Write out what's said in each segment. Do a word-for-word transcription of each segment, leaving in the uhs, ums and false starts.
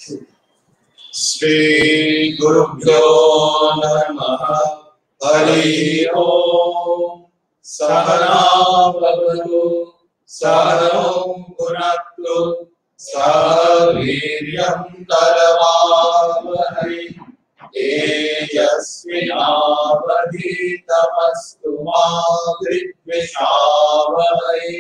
श्री गुरुभ्यो नमः। हरि ओम। सहना भवतु सहनौ भुनक्तु सह वीर्यं करवावहै तेजस्विनावधीतमस्तु मा विद्विषावहै।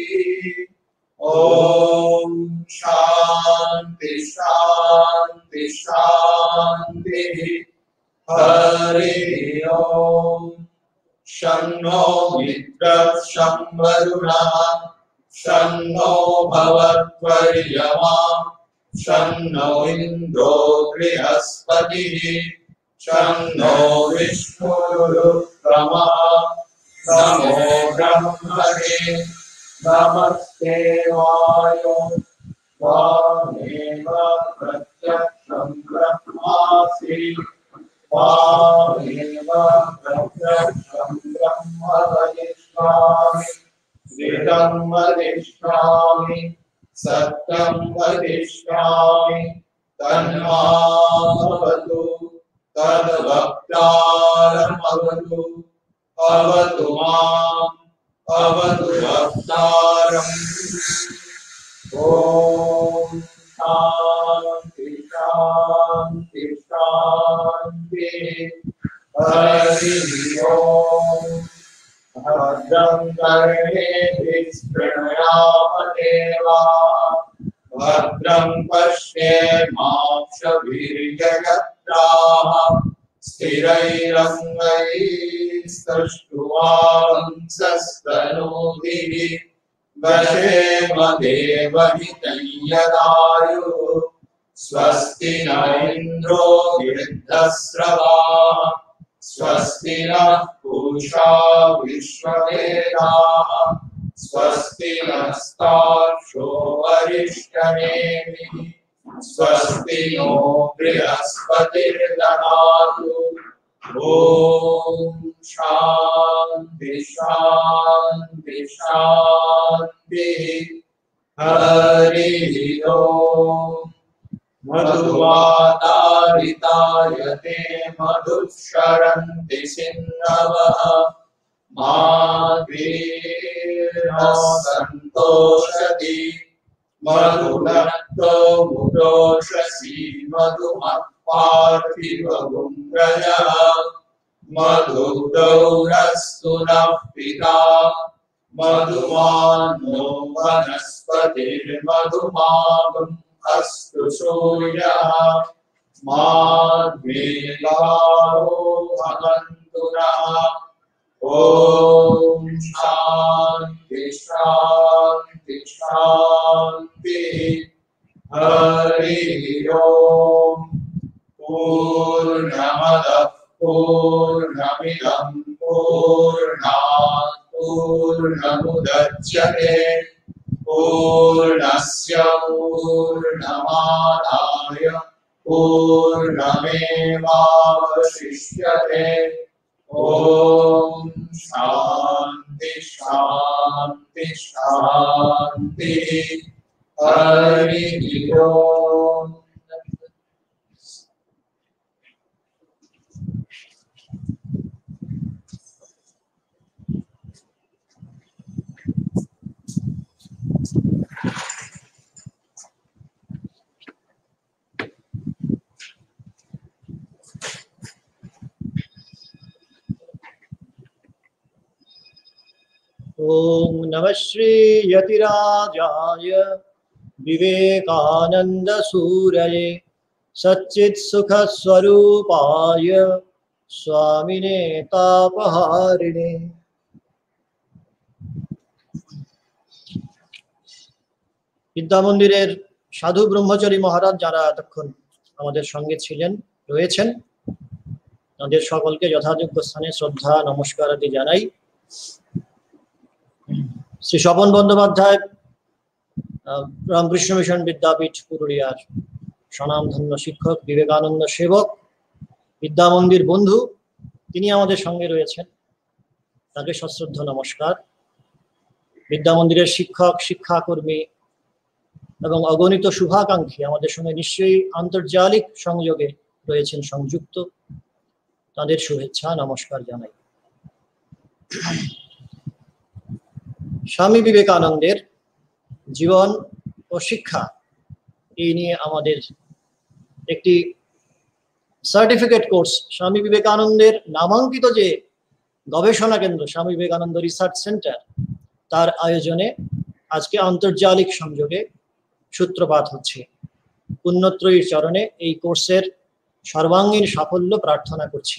ओम शांति शांति शांति। हरि ओम। शन्नो मित्रः शं वरुणः शं नो भवत्वर्यमा शन्नो इन्द्रो बृहस्पतिः शं नो विष्णुरुक्रमः। नमो ब्रह्मणे नमस्ते वायो त्वमेव प्रत्यक्षं ब्रह्मासि त्वमेव प्रत्यक्षं ब्रह्म वदिष्यामि। ऋतं वदिष्यामि सत्यं वदिष्यामि तन्मामवतु तद्वक्तारमवतु अवतु माम् अवतु वक्तारम्। ओम शांति शांति शांति। हरि ओम। भद्रं कर्णेभिः शृणुयाम देवाः भद्रं पश्येमाक्षभिर्यजत्राः स्थिरैरङ्गैस्तुष्ट्वांसस्तनूभिः वशेम देवहितं यदायुः। स्वस्ति न इन्द्रो वृद्धस्रवाः स्वस्ति नः पूषा विश्ववेदाः स्वस्ति नस्तार्क्ष्यो अरिष्टनेमिः स्वस्ति नो बृहस्पतिर्दधातु। ओम शांति शांति शांति। हरि ओम। मधुवातारितायते मधुक्षरन्ति सिन्धवः माधीर्नो सन्तोषति मधुनक्तो मुदोषसि मधुमत्पार्थिवगुङ्गजः मधुदौरस्तु नः पिता मधुमानो वनस्पतिर्मधुमागम् अस्तु सूर्यः माद्वेलारो भवन्तु नः। ओम शांति शांति शांति। हरि ओम। पूर्णमदः पूर्णमिदं पूर्णात् पूर्णमुदच्यते पूर्णस्य पूर्णमादाय पूर्णमेवावशिष्यते। ओम शांति शांति शांति। हरि ओम। ओम नमः श्री यतिराजाय विवेकानंद सूरये सच्चित् सुख स्वरूपाय स्वामिने तापहारिणे। বিদ্যা মন্দিরের সাধু ব্রহ্মচারী মহারাজ যারা এতক্ষণ আমাদের সঙ্গে ছিলেন রয়েছেন তাদের সকলকে যথাযোগ্য স্থানে শ্রদ্ধা নমস্কার আদি জানাই। শ্রী স্বপন বন্দ্যোপাধ্যায় রামকৃষ্ণ মিশন বিদ্যাপীঠ পুরুলিয়ার স্বনামধন্য শিক্ষক বিবেকানন্দ সেবক বিদ্যা মন্দির বন্ধু তিনি আমাদের সঙ্গে রয়েছেন, তাকে সশ্রদ্ধ নমস্কার। বিদ্যা মন্দিরের শিক্ষক শিক্ষাকর্মী এবং অগণিত শুভাকাঙ্ক্ষী আমাদের সঙ্গে নিশ্চয়ই আন্তর্জালিক সংযোগে রয়েছেন সংযুক্ত, তাদের শুভেচ্ছা নমস্কার জানাই। স্বামী বিবেকানন্দের জীবন ও শিক্ষা এই নিয়ে আমাদের একটি সার্টিফিকেট কোর্স, স্বামী বিবেকানন্দের নামাঙ্কিত যে গবেষণা কেন্দ্র স্বামী বিবেকানন্দ রিসার্চ সেন্টার, তার আয়োজনে আজকে আন্তর্জালিক সংযোগে সূত্রপাত হচ্ছে। পুণ্যত্রয়ীর চরণে এই কোর্সের সর্বাঙ্গীন সাফল্য প্রার্থনা করছি।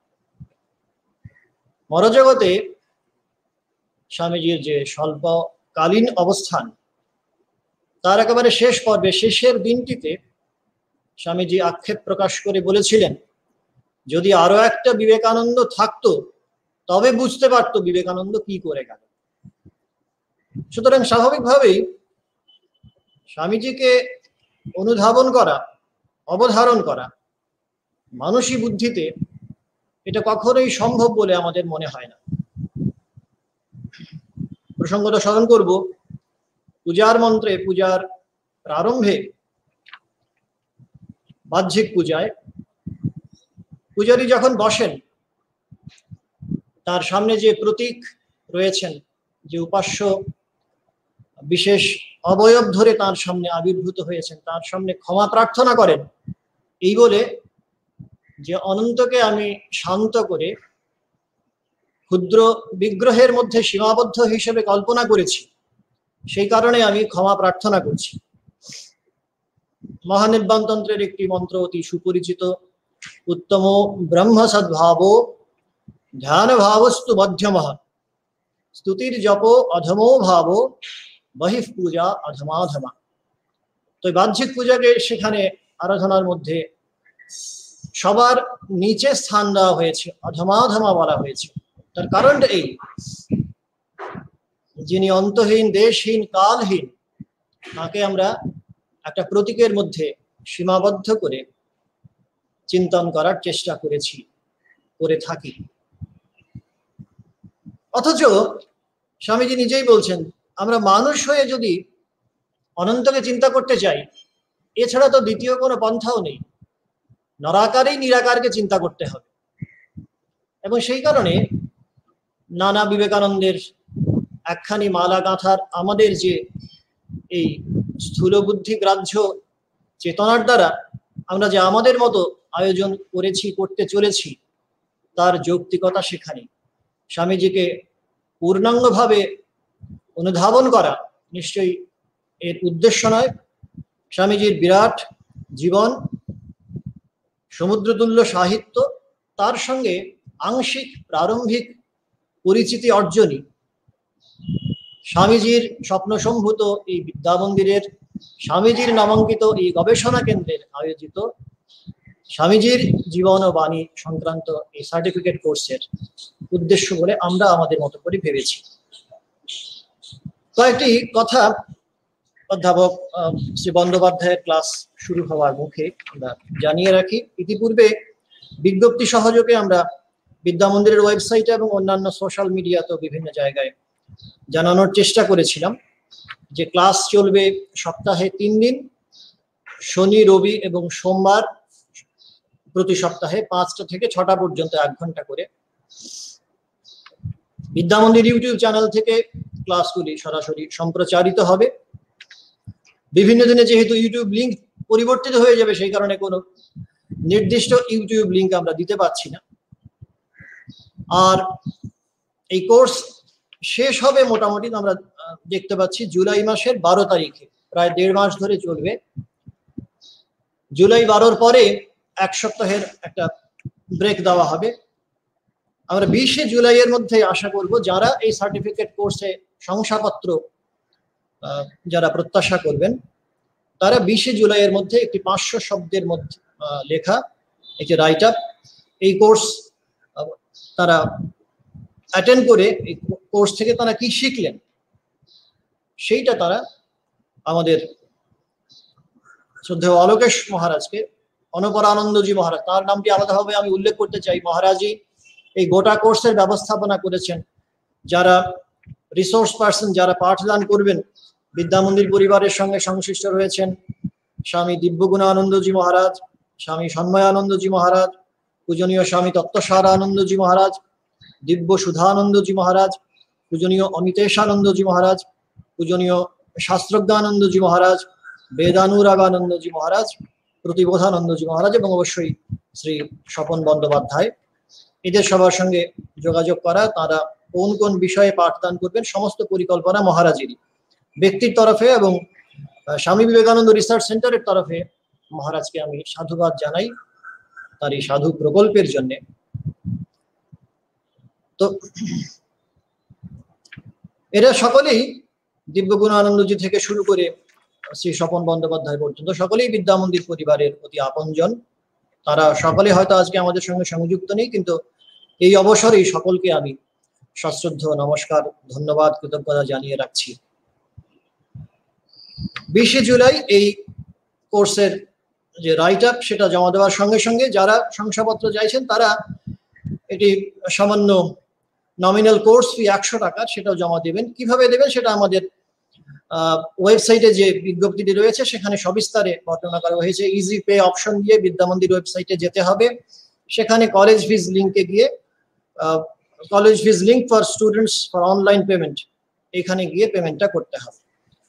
মরজগতে স্বামীজির যে স্বল্পকালীন অবস্থান, তার একেবারে শেষ পর্বে শেষের দিনটিতে স্বামীজি আক্ষেপ প্রকাশ করে বলেছিলেন, যদি আরো একটা বিবেকানন্দ থাকতো তবে বুঝতে পারতো বিবেকানন্দ কি করে গেল। সুতরাং স্বাভাবিকভাবেই স্বামীজিকে অনুধাবন করা, অবধারণ করা মানসী বুদ্ধিতে এটা কখনোই সম্ভব বলে আমাদের মনে হয় না। প্রসঙ্গটা স্মরণ করব, পূজার মন্ত্রে, পূজার প্রারম্ভে বাহ্যিক পূজায় পূজারী যখন বসেন, তার সামনে যে প্রতীক রয়েছেন, যে উপাস্য বিশেষ অবয়ব ধরে তার সামনে আবির্ভূত হয়েছেন, তার সামনে ক্ষমা প্রার্থনা করেন এই বলে যে অনন্তকে আমি শান্ত করে ক্ষুদ্র বিগ্রহের মধ্যে সীমাবদ্ধ হিসেবে কল্পনা করেছি, সেই কারণে আমি ক্ষমা প্রার্থনা করছি। মহানির্বাণতন্ত্রের একটি মন্ত্র অতি সুপরিচিত, উত্তম ব্রহ্ম সদ্ভাব ধ্যান ভাবস্তু মধ্যম স্তুতির জপ অধমো ভাব বহিঃ পূজা অধমাধমা। তো বাহ্যিক পূজাকে সেখানে আরাধনার মধ্যে সবার নিচে স্থান দেওয়া হয়েছে, অধমাধমা বলা হয়েছে। তার কারণটা এই, যিনি অন্তহীন, দেশহীন, কালহীন, তাকে আমরা একটা প্রতীকের মধ্যে সীমাবদ্ধ করে চিন্তন করার চেষ্টা করেছি, করে থাকি। অথচ স্বামীজি নিজেই বলছেন, আমরা মানুষ হয়ে যদি অনন্তকে চিন্তা করতে চাই, এছাড়া তো দ্বিতীয় কোনো পন্থাও নেই, নরাকারেই নিরাকারকে চিন্তা করতে হবে। এবং সেই কারণে নানা বিবেকানন্দের একখানি মালা গাঁথার আমাদের যে এই স্থূল বুদ্ধি গ্রাহ্য চেতনার দ্বারা আমরা যে আমাদের মতো আয়োজন করেছি, করতে চলেছি, তার যৌক্তিকতা সেখানে। স্বামীজিকে পূর্ণাঙ্গভাবে অনুধাবন করা নিশ্চয়ই এর উদ্দেশ্য নয়। স্বামীজির বিরাট জীবন, সমুদ্রতুল্য সাহিত্য, তার সঙ্গে আংশিক প্রারম্ভিক পরিচিতি অর্জনই স্বামীজির স্বপ্নসম্ভূত এই বিদ্যা মন্দিরের, স্বামীজির নামাঙ্কিত এই গবেষণা কেন্দ্রের আয়োজিত স্বামীজির জীবন ও বাণী সংক্রান্ত এই সার্টিফিকেট কোর্সের উদ্দেশ্য বলে আমরা আমাদের মতো করে ভেবেছি। কয়েকটি কথা অধ্যাপক শ্রী বন্দ্যোপাধ্যায়ের ক্লাস শুরু হওয়ার মুখে আমরা জানিয়ে রাখি। ইতিপূর্বে বিজ্ঞপ্তি সহযোগে আমরা বিদ্যা মন্দিরের ওয়েবসাইটে এবং অন্যান্য সোশ্যাল মিডিয়াতে বিভিন্ন জায়গায় জানানোর চেষ্টা করেছিলাম যে ক্লাস চলবে সপ্তাহে তিন দিন, শনি, রবি এবং সোমবার, প্রতি সপ্তাহে পাঁচটা থেকে ছটা পর্যন্ত এক ঘন্টা করে। বিদ্যা মন্দির ইউটিউব চ্যানেল থেকে ক্লাসগুলি সরাসরি সম্প্রচারিত হবে। বিভিন্ন দিনে যেহেতু ইউটিউব লিঙ্ক পরিবর্তিত হয়ে যাবে, সেই কারণে কোনো নির্দিষ্ট ইউটিউব লিঙ্ক আমরা দিতে পারছি না। আর এই কোর্স শেষ হবে মোটামুটি আমরা দেখতে পাচ্ছি জুলাই মাসের বারো তারিখে, প্রায় দেড় মাস ধরে চলবে। জুলাই বারোর পরে এক সপ্তাহের একটা ব্রেক দেওয়া হবে। আমরা বিশে জুলাইয়ের মধ্যে আশা করব যারা এই সার্টিফিকেট কোর্সে শংসাপত্র যারা প্রত্যাশা করবেন, তারা বিশে জুলাইয়ের মধ্যে একটি পাঁচশো শব্দের মধ্যে লেখা একটি রাইট আপ, এই কোর্স তারা অ্যাটেন্ড করে এই কোর্স থেকে তারা কি শিখলেন সেইটা তারা আমাদের শ্রদ্ধেয় অলোকেশ মহারাজকে, অনপরানন্দজি মহারাজ, তার নামটি আলাদাভাবে আমি উল্লেখ করতে চাই। মহারাজই এই গোটা কোর্সের ব্যবস্থাপনা করেছেন। যারা রিসোর্স পার্সন, যারা পাঠদান করবেন, বিদ্যা মন্দির পরিবারের সঙ্গে সংশ্লিষ্ট রয়েছেন স্বামী দিব্যগুণানন্দজি মহারাজ, স্বামী সন্ময়ানন্দজি মহারাজ, পূজনীয় স্বামী তত্ত্বসারানন্দজি মহারাজ, দিব্য সুধানন্দজি মহারাজ, পূজনীয় অমিতেশানন্দজি মহারাজ, পূজনীয় শাস্ত্রজ্ঞানন্দজি মহারাজ, বেদানুরাগানন্দজি মহারাজ, প্রতিবোধানন্দজি মহারাজ এবং অবশ্যই শ্রী স্বপন বন্দ্যোপাধ্যায়। এদের সবার সঙ্গে যোগাযোগ করা, তারা কোন কোন বিষয়ে পাঠদান করবেন সমস্ত পরিকল্পনা মহারাজেরই। ব্যক্তির তরফে এবং স্বামী বিবেকানন্দ রিসার্চ সেন্টারের তরফে মহারাজকে আমি সাধুবাদ জানাই তার এই সাধু প্রকল্পের জন্য। তো এরা সকলেই দিব্যগুণানন্দজি থেকে শুরু করে শ্রী স্বপন বন্দ্যোপাধ্যায় পর্যন্ত সকলেই বিদ্যা মন্দির পরিবারের অতি আপনজন। তারা সকলে হয়তো আজকে আমাদের সঙ্গে সংযুক্ত নেই, কিন্তু এই অবসরেই সকলকে আমি সশ্রদ্ধ নমস্কার, ধন্যবাদ, কৃতজ্ঞতা জানিয়ে রাখছি। বিশে জুলাই এই কোর্সের যে রাইট আপ সেটা জমা দেওয়ার সঙ্গে সঙ্গে যারা শংসাপত্র চাইছেন তারা এটি সামান্য নমিনাল কোর্স ফি একশো টাকা সেটাও জমা দেবেন। কিভাবে দেবেন সেটা আমাদের ওয়েবসাইটে যে বিজ্ঞপ্তিটি রয়েছে সেখানে সবিস্তারে বর্ণনা করা হয়েছে। ইজি পে অপশন দিয়ে বিদ্যা মন্দির ওয়েবসাইটে যেতে হবে, সেখানে কলেজ ফিজ লিঙ্কে গিয়ে college fees link for students for online payment এখানে গিয়ে পেমেন্টটা করতে হবে।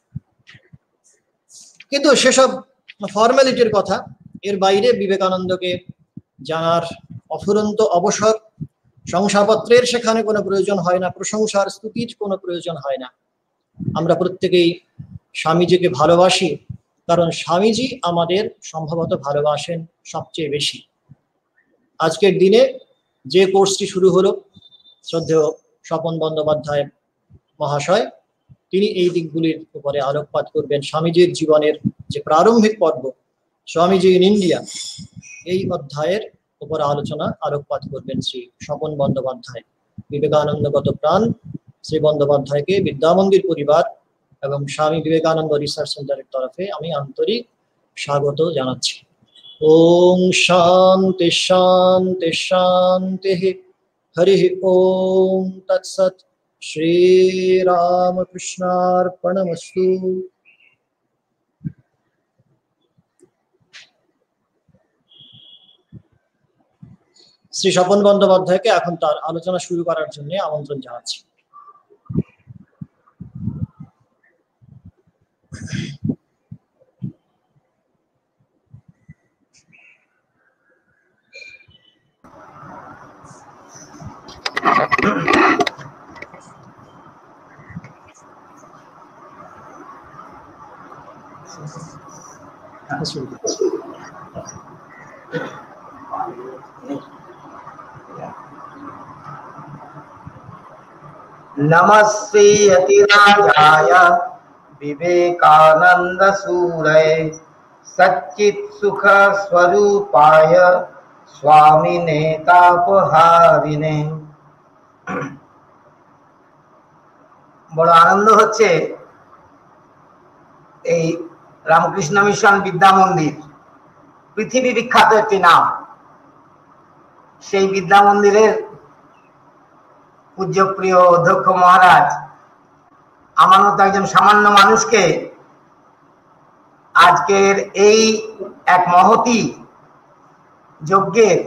কিন্তু সেসব ফর্মালিটির কথা, এর বাইরে বিবেকানন্দকে জানার অফুরন্ত অবসর। শংসাপত্রের সেখানে কোনো প্রয়োজন হয় না, প্রশংসার স্তুতির কোনো প্রয়োজন হয় না। আমরা প্রত্যেকেই স্বামীজিকে ভালোবাসি, কারণ স্বামীজি আমাদের সম্ভবত ভালোবাসেন সবচেয়ে বেশি। আজকের দিনে যে কোর্সটি শুরু হলো, শ্রদ্ধেয় স্বপন বন্দ্যোপাধ্যায় মহাশয় তিনি এই দিকগুলির উপরে আলোকপাত করবেন। স্বামীজির জীবনের যে প্রারম্ভিক পর্ব স্বামীজি ইন ইন্ডিয়া, এই অধ্যায়ের উপর আলোচনা আলোকপাত করবেন শ্রী স্বপন বন্দ্যোপাধ্যায়। বিবেকানন্দগত প্রাণ শ্রী বন্দ্যোপাধ্যায়কে বিদ্যা মন্দির পরিবার এবং স্বামী বিবেকানন্দ রিসার্চ সেন্টারের তরফে আমি আন্তরিক স্বাগত জানাচ্ছি। ওম শান্তি শান্তি শান্তি, হরি ওম তৎসৎ। শ্রী রামকৃষ্ণার্পণমস্তু। শ্রী স্বপন বন্দ্যোপাধ্যায়কে এখন তার আলোচনা শুরু করার জন্য আমন্ত্রণ জানাচ্ছি। नमस्ते अतिराजाय विवेकानंद सूरये सच्चित् सुख स्वरूपाय स्वामिने तापहारिणे। बड़ आनंद হচ্ছে এই রামকৃষ্ণ মিশন বিদ্যা মন্দির পৃথিবী বিখ্যাত একটি নাম। সেই বিদ্যা মন্দিরের পূজ্য প্রিয় অধ্যক্ষ মহারাজ আমার মতো একজন সামান্য মানুষকে আজকের এই এক মহতি যজ্ঞের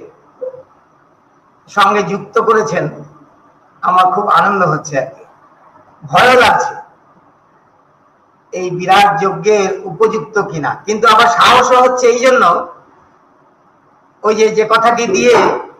সঙ্গে যুক্ত করেছেন। আমার খুব আনন্দ হচ্ছে, আর কি ভয় লাগছে এই বিরাট যজ্ঞের উপযুক্ত কিনা, কিন্তু আবার সাহসও হচ্ছে এই জন্য ওই যে যে কথাটি দিয়ে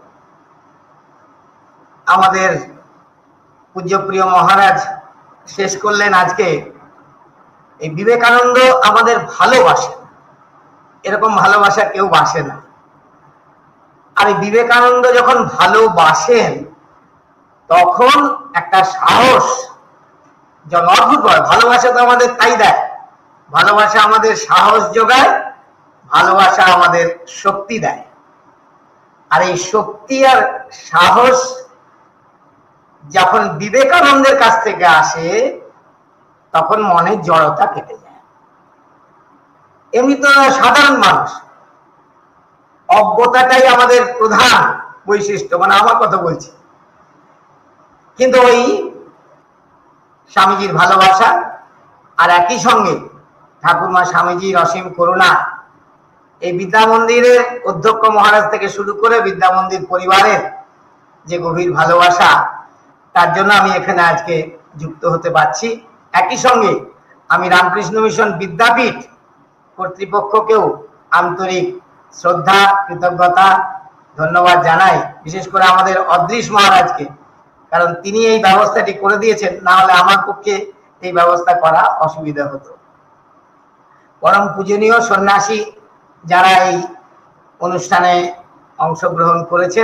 আমাদের পূজ্য প্রিয় মহারাজ শেষ করলেন আজকে, এই বিবেকানন্দ আমাদের ভালোবাসেন, এরকম ভালোবাসা কেউ বাসে না। আর এই বিবেকানন্দ যখন ভালোবাসেন তখন একটা সাহস যেন অদ্ভুত হয়। ভালোবাসা তো আমাদের তাই দেয়, ভালোবাসা আমাদের সাহস যোগায়, ভালোবাসা আমাদের শক্তি দেয়। আর এই শক্তি আর সাহস যখন বিবেকানন্দের কাছ থেকে আসে তখন মনের জড়তা কেটে যায়। এমনি তো সাধারণ মানুষ, অজ্ঞতাটাই আমাদের প্রধান বৈশিষ্ট্য, মানে আমার কথা বলছি। কিন্তু ওই স্বামীজির ভালোবাসা আর একই সঙ্গে ঠাকুরমা স্বামীজির অসীম করুণা, এই বিদ্যা মন্দিরের অধ্যক্ষ মহারাজ থেকে শুরু করে বিদ্যা মন্দির পরিবারের যে গভীর ভালোবাসা, তার জন্য আমি এখানে আজকে যুক্ত হতে পারছি। একই সঙ্গে আমি রামকৃষ্ণ মিশন বিদ্যাপীঠ কর্তৃপক্ষকেও আন্তরিক শ্রদ্ধা, কৃতজ্ঞতা, ধন্যবাদ জানাই, বিশেষ করে আমাদের অদৃশ মহারাজকে, কারণ তিনি এই ব্যবস্থাটি করে দিয়েছেন, না হলে আমার পক্ষে এই ব্যবস্থা করা অসুবিধা হতো। পরম পূজনীয় সন্ন্যাসী যারা এই অনুষ্ঠানে অংশগ্রহণ করেছেন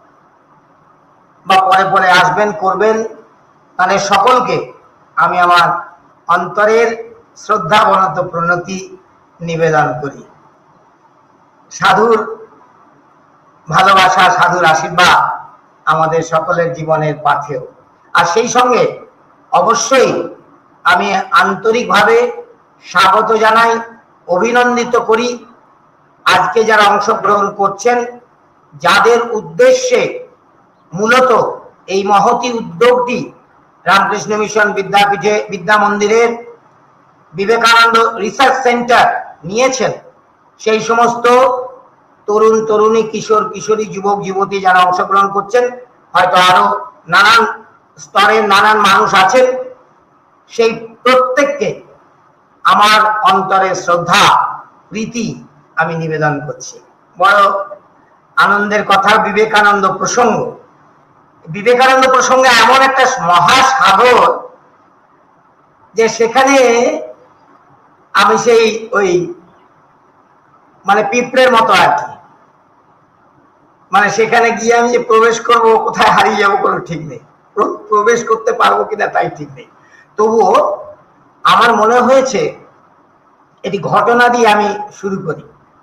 বা পরে পরে আসবেন, করবেন, তাদের সকলকে আমি আমার অন্তরের শ্রদ্ধা বনত প্রণতি নিবেদন করি। সাধুর ভালোবাসা, সাধুর আশীর্বাদ আমাদের সকলের জীবনের পাথেয়। আর সেই সঙ্গে অবশ্যই আমি আন্তরিকভাবে স্বাগত জানাই, অভিনন্দিত করি আজকে যারা অংশগ্রহণ করছেন, যাদের উদ্দেশ্যে মূলত এই মহতি উদ্যোগটি রামকৃষ্ণ মিশন বিদ্যাপীঠে বিদ্যা মন্দিরের বিবেকানন্দ রিসার্চ সেন্টার নিয়েছেন, সেই সমস্ত তরুণ তরুণী, কিশোর কিশোরী, যুবক যুবতী যারা অংশগ্রহণ করছেন, হয়তো আরো নানান স্তরের নানান মানুষ আছেন, সেই প্রত্যেককে আমার অন্তরে শ্রদ্ধা, প্রীতি আমি নিবেদন করছি। বড় আনন্দের কথা, বিবেকানন্দ প্রসঙ্গ। বিবেকানন্দ প্রসঙ্গে এমন একটা মহাসাগর যে সেখানে আমি সেই ওই মানে পিঁপড়ের মতো আর কি, মানে সেখানে গিয়ে আমি যে প্রবেশ করব, কোথায় হারিয়ে যাবো কোনো ঠিক নেই, প্রবেশ করতে পারবো কিনা তাই ঠিক নেই। তবুও আমার মনে হয়েছে এটি ঘটনা দিয়ে আমি শুরু করি।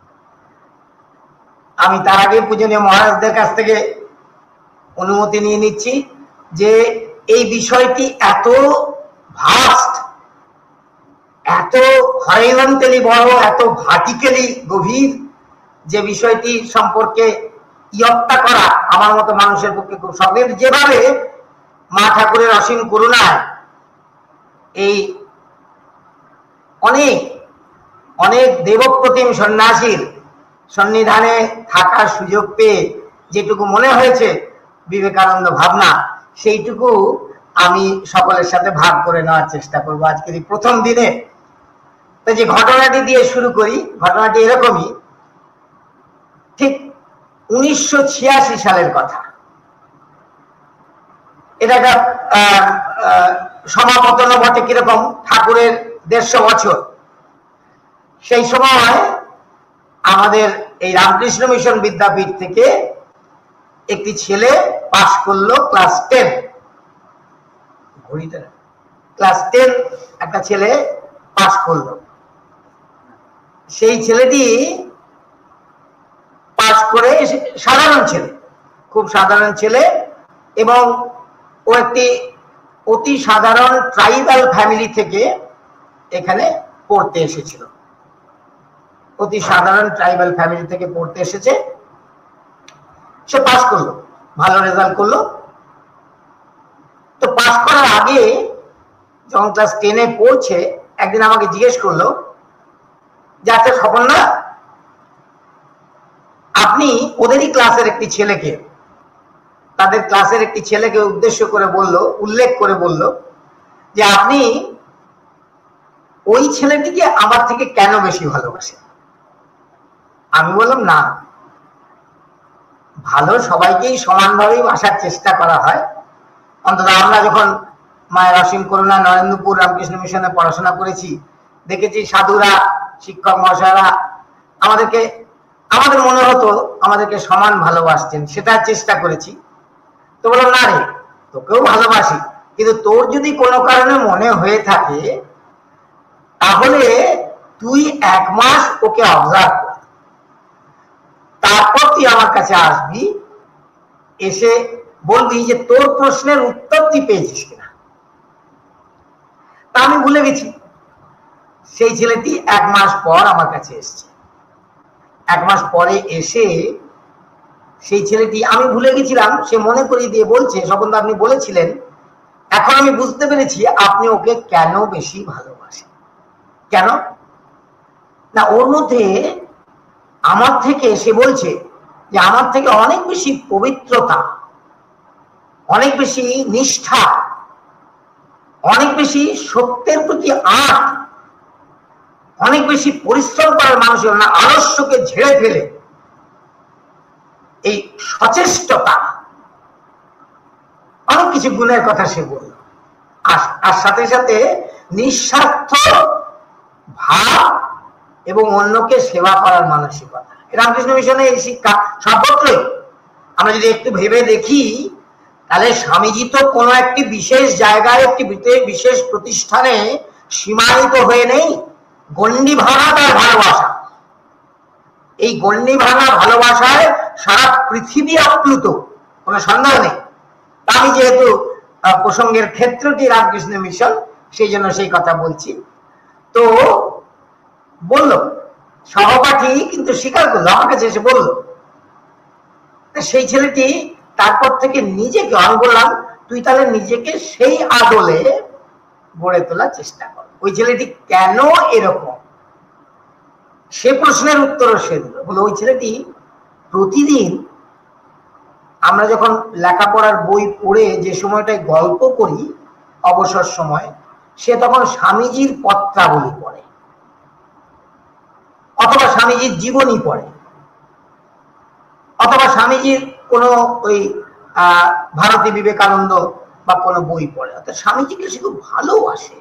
আমি তার আগে পূজনীয় মহারাজদের কাছ থেকে অনুমতি নিয়ে নিচ্ছি যে এই বিষয়টি এত ভাস্ট, এত হরাইজন্টালি বড়, এত ভার্টিক্যালি গভীর, যে বিষয়টি সম্পর্কে ইয়ত্তা করা আমার মতো মানুষের পক্ষে খুব সহজ। যেভাবে মা ঠাকুরের অসীম করুণায় এই অনেক অনেক দেবপ্রতিম সন্ন্যাসীর সন্নিধানে থাকার সুযোগ পেয়ে যেটুকু মনে হয়েছে বিবেকানন্দ ভাবনা, সেইটুকু আমি সকলের সাথে ভাগ করে নেওয়ার চেষ্টা করবো আজকের এই প্রথম দিনে। তো যে ঘটনাটি দিয়ে শুরু করি, ঘটনাটি এরকমই, ঠিক উনিশশো ছিয়াশি সালের কথা। এটা একটা সমাপতন বটে, কিরকম ঠাকুরের দেড়শো বছর। সেই সময় আমাদের এই রামকৃষ্ণ মিশন বিদ্যাপীঠ থেকে একটি ছেলে পাশ করলো ক্লাস টেন, ঘড়িটা ক্লাস টেন একটা ছেলে পাশ করলো। সেই ছেলেটি পাশ করে, সাধারণ ছেলে, খুব সাধারণ ছেলে, এবং ও একটি অতি সাধারণ ট্রাইবাল ফ্যামিলি থেকে এখানে পড়তে এসেছিল। অতি সাধারণ ট্রাইবাল ফ্যামিলি থেকে পড়তে এসেছে। সে পাস করলো, ভালো রেজাল্ট করলো। তো পাস করার আগে যখন ক্লাস টেনে পড়ছে, একদিন আমাকে জিজ্ঞেস করলো যে আচ্ছা স্বপন না, আপনি ওদেরই ক্লাসের একটি ছেলেকে, তাদের ক্লাসের একটি ছেলেকে উদ্দেশ্য করে বলল, উল্লেখ করে বলল যে আপনি ওই ছেলেটিকে আমার থেকে কেন বেশি ভালোবাসেন? আমি বললাম না, ভালো সবাইকেই সমানভাবেই বাসার চেষ্টা করা হয়। অন্তত আমরা যখন মায়ের অসীম করুণা নরেন্দ্রপুর রামকৃষ্ণ মিশনে পড়াশোনা করেছি, দেখেছি সাধুরা, শিক্ষক মহাশয়রা আমাদেরকে, আমাদের মনে হতো আমাদেরকে সমান ভালোবাসতেন, সেটার চেষ্টা করেছি। তো বললাম না রে, তোকেও ভালোবাসি, কিন্তু তোর যদি কোনো কারণে মনে হয়ে থাকে তাহলে তুই এক মাস ওকে অবজার্ভ কর, তারপর তুই আমার কাছে আসবি, এসে বলবি যে তোর প্রশ্নের উত্তর তুই পেয়েছিস কিনা। তা আমি ভুলে গেছি। সেই ছেলেটি এক মাস পর আমার কাছে এসেছে। এক মাস পরে এসে সেই ছেলেটি, আমি ভুলে গেছিলাম, সে মনে করিয়ে দিয়ে বলছে, স্বপন দা আপনি বলেছিলেন, এখন আমি বুঝতে পেরেছি আপনি ওকে কেন বেশি ভালোবাসেন। কেন না, ওর মধ্যে আমার থেকে, সে বলছে যে আমার থেকে অনেক বেশি পবিত্রতা, অনেক বেশি নিষ্ঠা, অনেক বেশি সত্যের প্রতি আট, অনেক বেশি পরিশ্রম করার মানুষের না, আলস্যকে ঝেড়ে ফেলে এই সচেষ্টতা, অনেক কিছু গুণের কথা সে বলল। আর সাথে সাথে নিঃস্বার্থ ভাব এবং অন্যকে সেবা করার মানসিকতা। রামকৃষ্ণ মিশনে এই শিক্ষা সর্বত্রই। আমরা যদি একটু ভেবে দেখি তাহলে স্বামীজি তো কোনো একটি বিশেষ জায়গায়, একটি বিশেষ প্রতিষ্ঠানে সীমায়িত হয়ে নেই। গণ্ডি ভাঙা তার ভালোবাসা, এই গণ্ডি ভাঙা ভালোবাসায় সারা পৃথিবী আপ্লুত, কোনো সন্দেহ নেই। আমি যেহেতু প্রসঙ্গের ক্ষেত্রটি রামকৃষ্ণ মিশন, সেই জন্য সেই কথা বলছি। তো বলল সহপাঠী, কিন্তু স্বীকার করলো, আমার কাছে এসে বলল, সেই ছেলেটি তারপর থেকে নিজেকে, আমি বললাম তুই তাহলে নিজেকে সেই আদলে গড়ে তোলার চেষ্টা কর। ওই ছেলেটি কেন এরকম, সে প্রশ্নের উত্তরও সে দিল। বলে ওই ছেলেটি প্রতিদিন আমরা যখন লেখাপড়ার বই পড়ে যে সময়টায় গল্প করি অবসর সময়, সে তখন স্বামীজির পত্রাবলী পড়ে অথবা স্বামীজির জীবনী পড়ে অথবা স্বামীজির কোনো ওই আহ ভারতী বিবেকানন্দ বা কোনো বই পড়ে। অর্থাৎ স্বামীজিকে সে খুব ভালোবাসে।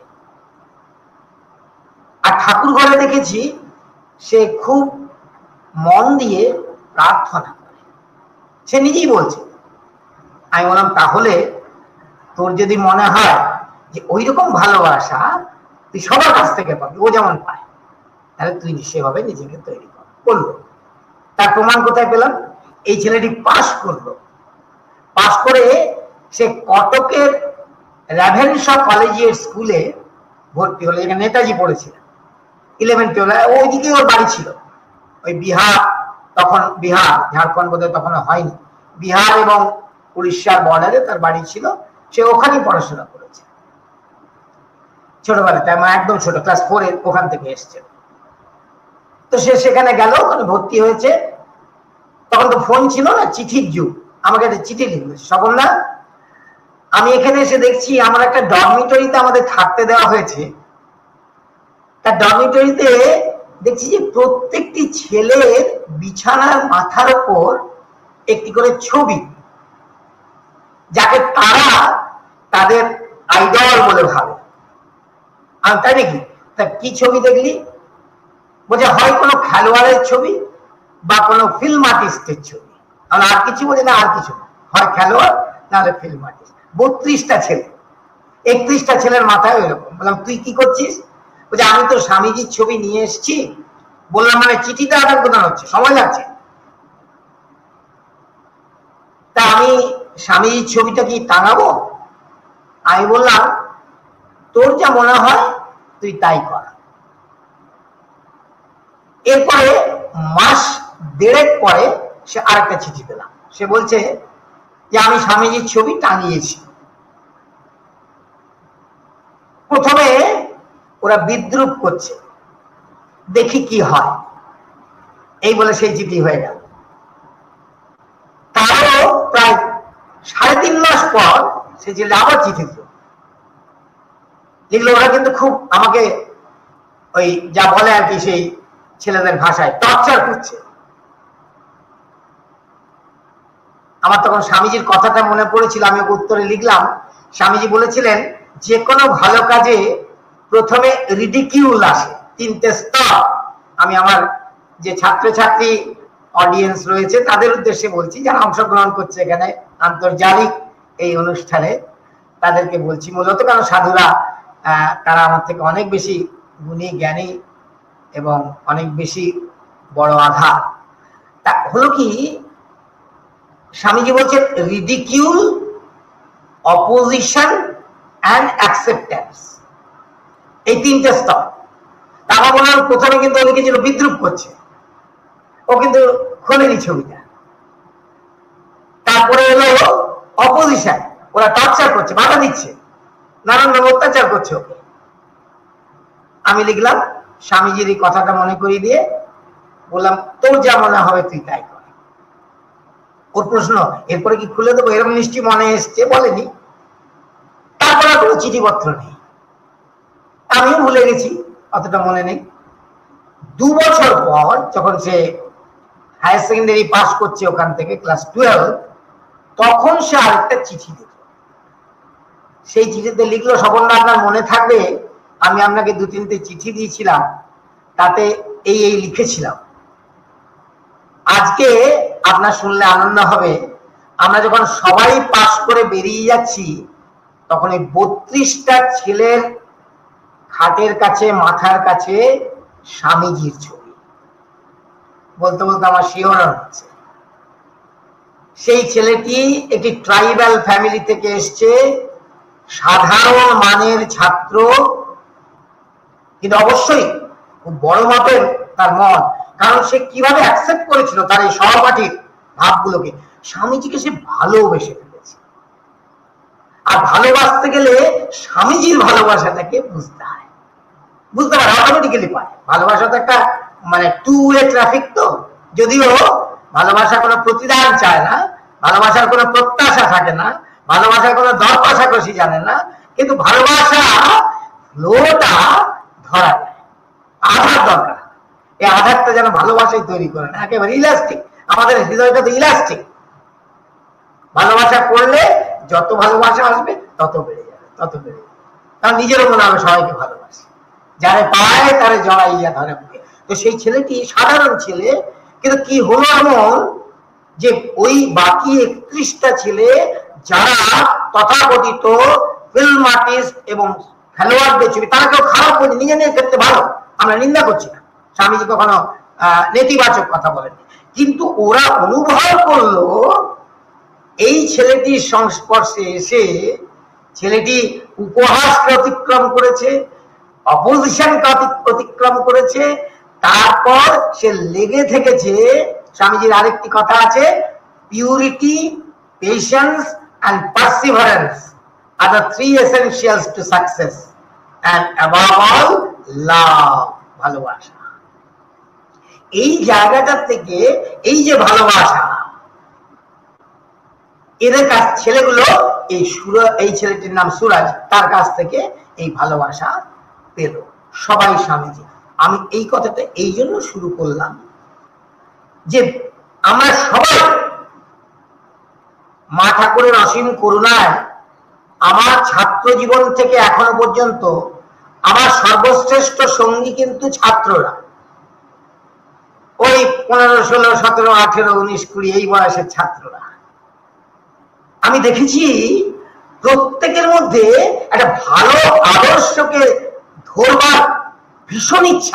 আর ঠাকুর ঘরে দেখেছি সে খুব মন দিয়ে প্রার্থনা করে, সে নিজেই বলছে। আমি বললাম তাহলে তোর যদি মনে হয় যে ওই রকম ভালোবাসা তুই সবার কাছ থেকে পাবি, ও যেমন পায়, তাহলে তুই সেভাবে নিজেকে তৈরি কর। বললো তার প্রমাণ কোথায় পেলাম? এই ছেলেটি পাশ করলো, পাশ করে সে কটকের রেভেনশা কলেজিয়েট স্কুলে ভর্তি হলো, যেখানে নেতাজি পড়েছিলেন। ইলেভেন টুয়েলভ ওইদিকে ওর বাড়ি ছিল, ওই বিহার, তখন বিহার ঝাড়খণ্ড বোধহয় তখন হয়নি, বিহার এবং উড়িষ্যার বর্ডারে তার বাড়ি ছিল। সে ওখানেই পড়াশোনা করেছে ছোটবেলাতে, আমার একদম ছোট, ক্লাস ফোরে ওখান থেকে এসছে। তো সে সেখানে গেল, ওখানে ভর্তি হয়েছে। তখন তো ফোন ছিল না, চিঠির যুগ। আমাকে একটা চিঠি লিখবে, সকল না আমি এখানে এসে দেখছি আমার একটা ডরমিটরিতে আমাদের থাকতে দেওয়া হয়েছে। তার ডরমিটরিতে দেখছি যে প্রত্যেকটি ছেলের বিছানার মাথার উপর একটি করে ছবি, যাকে তারা তাদের আইডল বলে ভাবে। আমি তাই নাকি, তা কি ছবি দেখলি? বলছে হয় কোনো খেলোয়াড়ের ছবি বা কোনো ফিল্ম আর্টিস্টের ছবি। আমরা আর কিছু বলি না, আর কিছু না, হয় খেলোয়াড় নাহলে ফিল্ম আর্টিস্ট। বত্রিশটা ছেলে, একত্রিশটা ছেলের মাথায় এরকম। বললাম তুই কি করছিস? বলছে আমি তো স্বামীজির ছবি নিয়ে এসেছি। বললাম মানে চিঠিটা আদান প্রদান হচ্ছে, সময় লাগছে। তা আমি স্বামীজির ছবিটা কি টাঙাবো? আমি বললাম তোর যা মনে হয় তুই তাই কর। এরপরে মাস দেড়েক পরে সে আরেকটা চিঠি পেলাম। সে বলছে যে আমি স্বামীজির ছবি টাঙিয়েছি। প্রথমে ওরা বিদ্রুপ করছে, দেখি কি হয়, এই বলে সেই চিঠি হয়ে গেল। তারও প্রায় সাড়ে তিন মাস পর সে চিঠি আবার চিঠি দিল, লিখলো। ওরা কিন্তু খুব আমাকে ওই যা বলে আর কি সেই ছেলেদের ভাষায় টর্চার করছে। আমার তখন স্বামীজির কথাটা মনে পড়েছিল, আমি উত্তরে লিখলাম স্বামীজি বলেছিলেন যে কোনো ভালো কাজে প্রথমে রিডিকিউল আসে, তিনটে স্তর। আমি আমার যে ছাত্রছাত্রী অডিয়েন্স রয়েছে তাদের উদ্দেশ্যে বলছি, যারা অংশগ্রহণ করছে এখানে আন্তর্জাতিক এই অনুষ্ঠানে, তাদেরকে বলছি মূলত, কারণ সাধুরা তারা আমার থেকে অনেক বেশি গুণী, জ্ঞানী এবং অনেক বেশি বড় আধার। তা হলো কি, স্বামীজি বলছেন রিডিকিউল, অপোজিশন অ্যান্ড অ্যাকসেপ্টেন্স, এই তিনটে স্তর। তারপর বললাম প্রথমে কিন্তু ও লিখেছিল বিদ্রুপ করছে, ও কিন্তু খোলেনি ছবিটা। তারপরে এলো অপোজিশন, ওরা টর্চার করছে, বাধা দিচ্ছে, নানান অত্যাচার করছে ওকে। আমি লিখলাম স্বামীজির এই কথাটা মনে করিয়ে দিয়ে বললাম, তোর যা মনে হবে তুই তাই কর। ওর প্রশ্ন, এরপরে কি খুলে দেবো, এরকম নিশ্চয়ই মনে এসছে, বলেনি। তারপরে কোনো চিঠিপত্র নেই, আমিও ভুলে গেছি, অতটা মনে নেই। দু বছর পর যখন সে হায়ার সেকেন্ডারি পাস করছে ওখান থেকে, ক্লাস টুয়েলভ, তখন সে আরেকটা চিঠি দিল। সেই চিঠিতে লিখলো, স্বপনদা আপনার মনে থাকবে আমি আপনাকে দু তিনটে চিঠি দিয়েছিলাম, তাতে এই এই লিখেছিলাম। আজকে আপনার শুনলে আনন্দ হবে, আমরা যখন সবাই পাস করে বেরিয়ে যাচ্ছি তখন এই বত্রিশটা ছেলের খাটের কাছে, মাথার কাছে স্বামীজির ছবি। বলতে বলতে আমার শিহরণ হচ্ছে। সেই ছেলেটি একটি ট্রাইবাল ফ্যামিলি থেকে এসছে, সাধারণ মানের ছাত্র, কিন্তু অবশ্যই খুব বড় মাপের তার মন। কারণ সে কিভাবে অ্যাকসেপ্ট করেছিল তার এই সহপাঠীর ভাবগুলোকে। স্বামীজিকে সে ভালোবেসে ফেলেছে। আর ভালোবাসতে গেলে স্বামীজির ভালোবাসাটাকে বুঝতে হয়, বুঝতে পারে, অটোমেটিক্যালি পারে। ভালোবাসা তো একটা মানে টু ওয়ে ট্রাফিক। তো যদিও ভালোবাসা কোনো প্রতিদান চায় না, ভালোবাসার কোনো প্রত্যাশা থাকে না, ভালোবাসার কোনো দর কষাকষি জানে না, কিন্তু ভালোবাসা ফ্লোটা ধরা যায়। আধার দরকার, এই আধারটা যেন ভালোবাসাই তৈরি করে না, একেবারে ইলাস্টিক। আমাদের হৃদয়টা তো ইলাস্টিক। ভালোবাসা করলে যত ভালোবাসা আসবে তত বেড়ে যাবে, তত বেড়ে যাবে। কারণ নিজেরও মনে হবে সবাইকে ভালোবাসে, যারে পায় তারে জড়াইয়া ধরে বুকে। তো সেই ছেলেটি সাধারণ ছেলে, কিন্তু কি হলো এমন যে ওই বাকি একত্রিশটা ছেলে যারা তথাকথিত ফিল্ম আর্টিস্ট এবং খেলোয়াড়দের ছবি, তারা কেউ খারাপ বলি, নিজে নিজের ক্ষেত্রে ভালো, আমরা নিন্দা করছি না, স্বামীজি কখনো আহ নেতিবাচক কথা বলেননি, কিন্তু ওরা অনুভব করলো এই ছেলেটির সংস্পর্শে এসে ছেলেটি উপহাসকে অতিক্রম করেছে, অপোজিশনকে অতিক্রম করেছে, তারপর সে লেগে থেকেছে। স্বামীজির আরেকটি কথা আছে, purity, patience and perseverance are the three essentials to success, and above all love, ভালোবাসা। এই জায়গাটা থেকে এই যে ভালোবাসা, এদের কাছ ছেলেগুলো এই সুরা, এই ছেলেটির নাম সুরাজ, তার কাছ থেকে এই ভালোবাসা পেল সবাই স্বামীজি। আমি এই কথাটা এই জন্য শুরু করলাম যে আমরা সবাই মা ঠাকুরের অসীম করুণায় আমার ছাত্র জীবন থেকে এখনো পর্যন্ত আমার সর্বশ্রেষ্ঠ সঙ্গী কিন্তু ছাত্ররা। ওই পনেরো ষোলো সতেরো আঠেরো উনিশ কুড়ি এই বয়সের ছাত্ররা। আমি দেখেছি প্রত্যেকের মধ্যে একটা ভালো আদর্শকে ধরবার ভীষণ ইচ্ছা,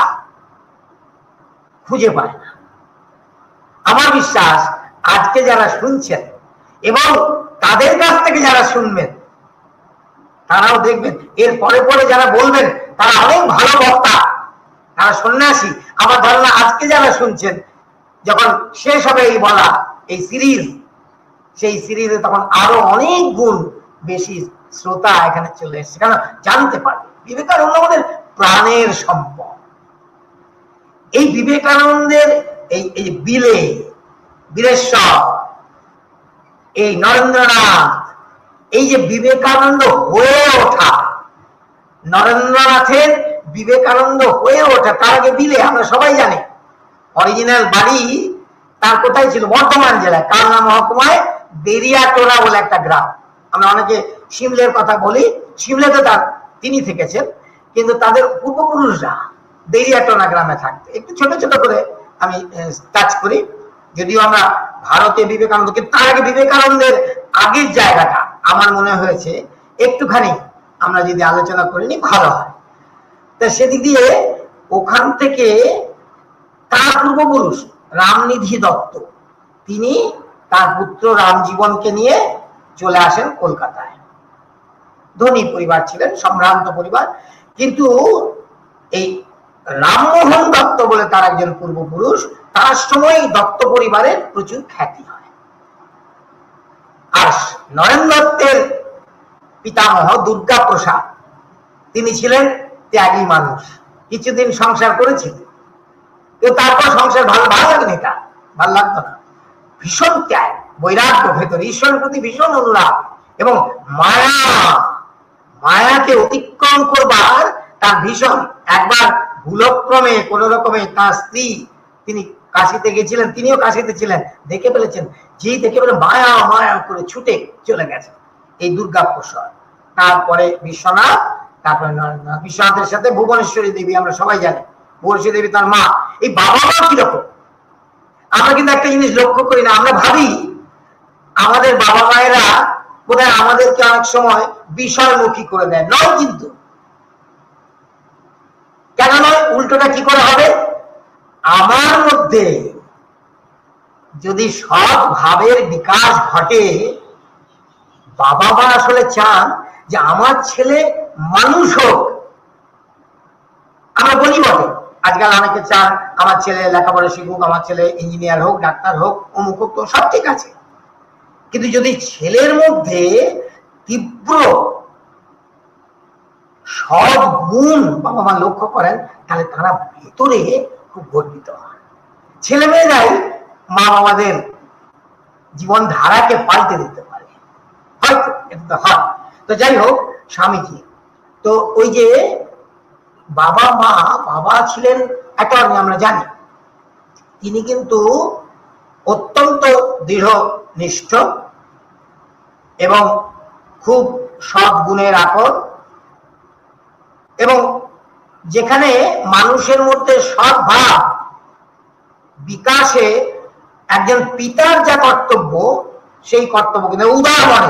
খুঁজে পায় না। আমার বিশ্বাস আজকে যারা শুনছেন এবং তাদের কাছ থেকে যারা শুনবেন তারাও দেখবেন এর পরে পরে যারা বলবেন তারা অনেক ভালো বক্তা, তারা সন্ন্যাসী। আমার ধারণা আজকে যারা শুনছেন যখন শেষ হবে এই বলা এই সিরিজ, সেই সিরিজে তখন আরো অনেক গুণ বেশি শ্রোতা এখানে চলে এসছে, কারণ জানতে পারবে বিবেকানন্দ আমাদের প্রাণের সম্পদ। এই বিবেকানন্দের এই এই বিলে বীরেশ্বর, এই নরেন্দ্রনাথ, এই যে বিবেকানন্দ হয়ে ওঠা, নরেন্দ্রনাথের বিবেকানন্দ হয়ে ওঠা, তার আগে বিলে আমরা সবাই জানি অরিজিনাল বাড়ি তার কোথায় ছিল, বর্ধমান জেলায় কালনা মহকুমায় দেরিয়াটোলা বলে একটা গ্রাম। আমরা অনেকে শিমলের কথা বলি, শিমলে তো তার তিনি থেকেছেন, কিন্তু তাদের পূর্বপুরুষরা দেরিয়াটোলা গ্রামে থাকতো। একটু ছোট ছোট করে আমি টাচ করি, যদিও আমরা ভারতে বিবেকানন্দকে, তার আগে বিবেকানন্দের আগের জায়গাটা আমার মনে হয়েছে একটুখানি আমরা যদি আলোচনা করে নি ভালো হয়। তা সেদিক দিয়ে ওখান থেকে তার পূর্বপুরুষ রামনিধি দত্ত, তিনি তার পুত্র রামজীবনকে নিয়ে চলে আসেন কলকাতায়। ধনী পরিবার ছিলেন, সম্ভ্রান্ত পরিবার, কিন্তু এই রামমোহন দত্ত বলে তার একজন পূর্বপুরুষ, তার সময় দত্ত পরিবারের প্রচুর খ্যাতি হয়। আর নরেন্দ্র দত্তের পিতামহ দুর্গা প্রসাদ, তিনি ছিলেন ত্যাগী মানুষ, কিছুদিন সংসার করেছিলেন, কিন্তু তারপর সংসার ভালো ভালো লাগেনি, তার ভালো লাগতো না। ভীষণ ত্যাগ, বৈরাগ্য ভেতরে, ঈশ্বরের প্রতি ভীষণ অনুরাগ এবং মায়া, মায়াকে অতিক্রম করবার তার ভীষণ। একবার ভুলক্রমে কোন রকমে তার স্ত্রী, তিনি কাশিতে গেছিলেন, তিনিও কাশিতে ছিলেন, দেখে ফেলেছেন, যেই দেখে ফেলে মায়া মায়া করে ছুটে চলে গেছে এই দুর্গা প্রসাদ। তারপরে বিশ্বনাথ, তারপরে নরেন্দ্রনাথ। বিশ্বনাথের সাথে ভুবনেশ্বরী দেবী, আমরা সবাই জানি ভুবনেশ্বরী দেবী তার মা। এই বাবা মা কিরকম আমরা কিন্তু একটা জিনিস লক্ষ্য করি না, আমরা ভাবি আমাদের বাবা মায়েরা বোধহয় আমাদেরকে অনেক সময় বিষয়মুখী করে দেয়, নয় কিন্তু। কেন নয়? উল্টোটা কি করে হবে? আমার মধ্যে যদি সৎ ভাবের বিকাশ ঘটে, বাবা মা আসলে চান যে আমার ছেলে মানুষ হোক। আমরা বলি বটে, আজকাল অনেকে চান আমার ছেলে লেখাপড়া শিখুক, আমার ছেলে ইঞ্জিনিয়ার হোক, ডাক্তার হোক, অমুক হোক, তো সব ঠিক আছে। কিন্তু যদি ছেলের মধ্যে তীব্র সৎ গুণ বাবা মা লক্ষ্য করেন, তাহলে তারা ভেতরে খুব গর্বিত হয়। ছেলে মেয়েরাই মা বাবাদের জীবন ধারাকে পাল্টে দিতে পারে, হয়তো এটা হয়। তো যাই হোক, স্বামীজি তো ওই যে বাবা মা, বাবা ছিলেন অ্যাটর্নি আমরা জানি, তিনি কিন্তু অত্যন্ত দৃঢ় নিষ্ঠ এবং খুব সৎ গুণের আকর, এবং যেখানে মানুষের মধ্যে সৎ ভাব বিকাশে একজন পিতার যা কর্তব্য, সেই কর্তব্য কিন্তু উদার মনে,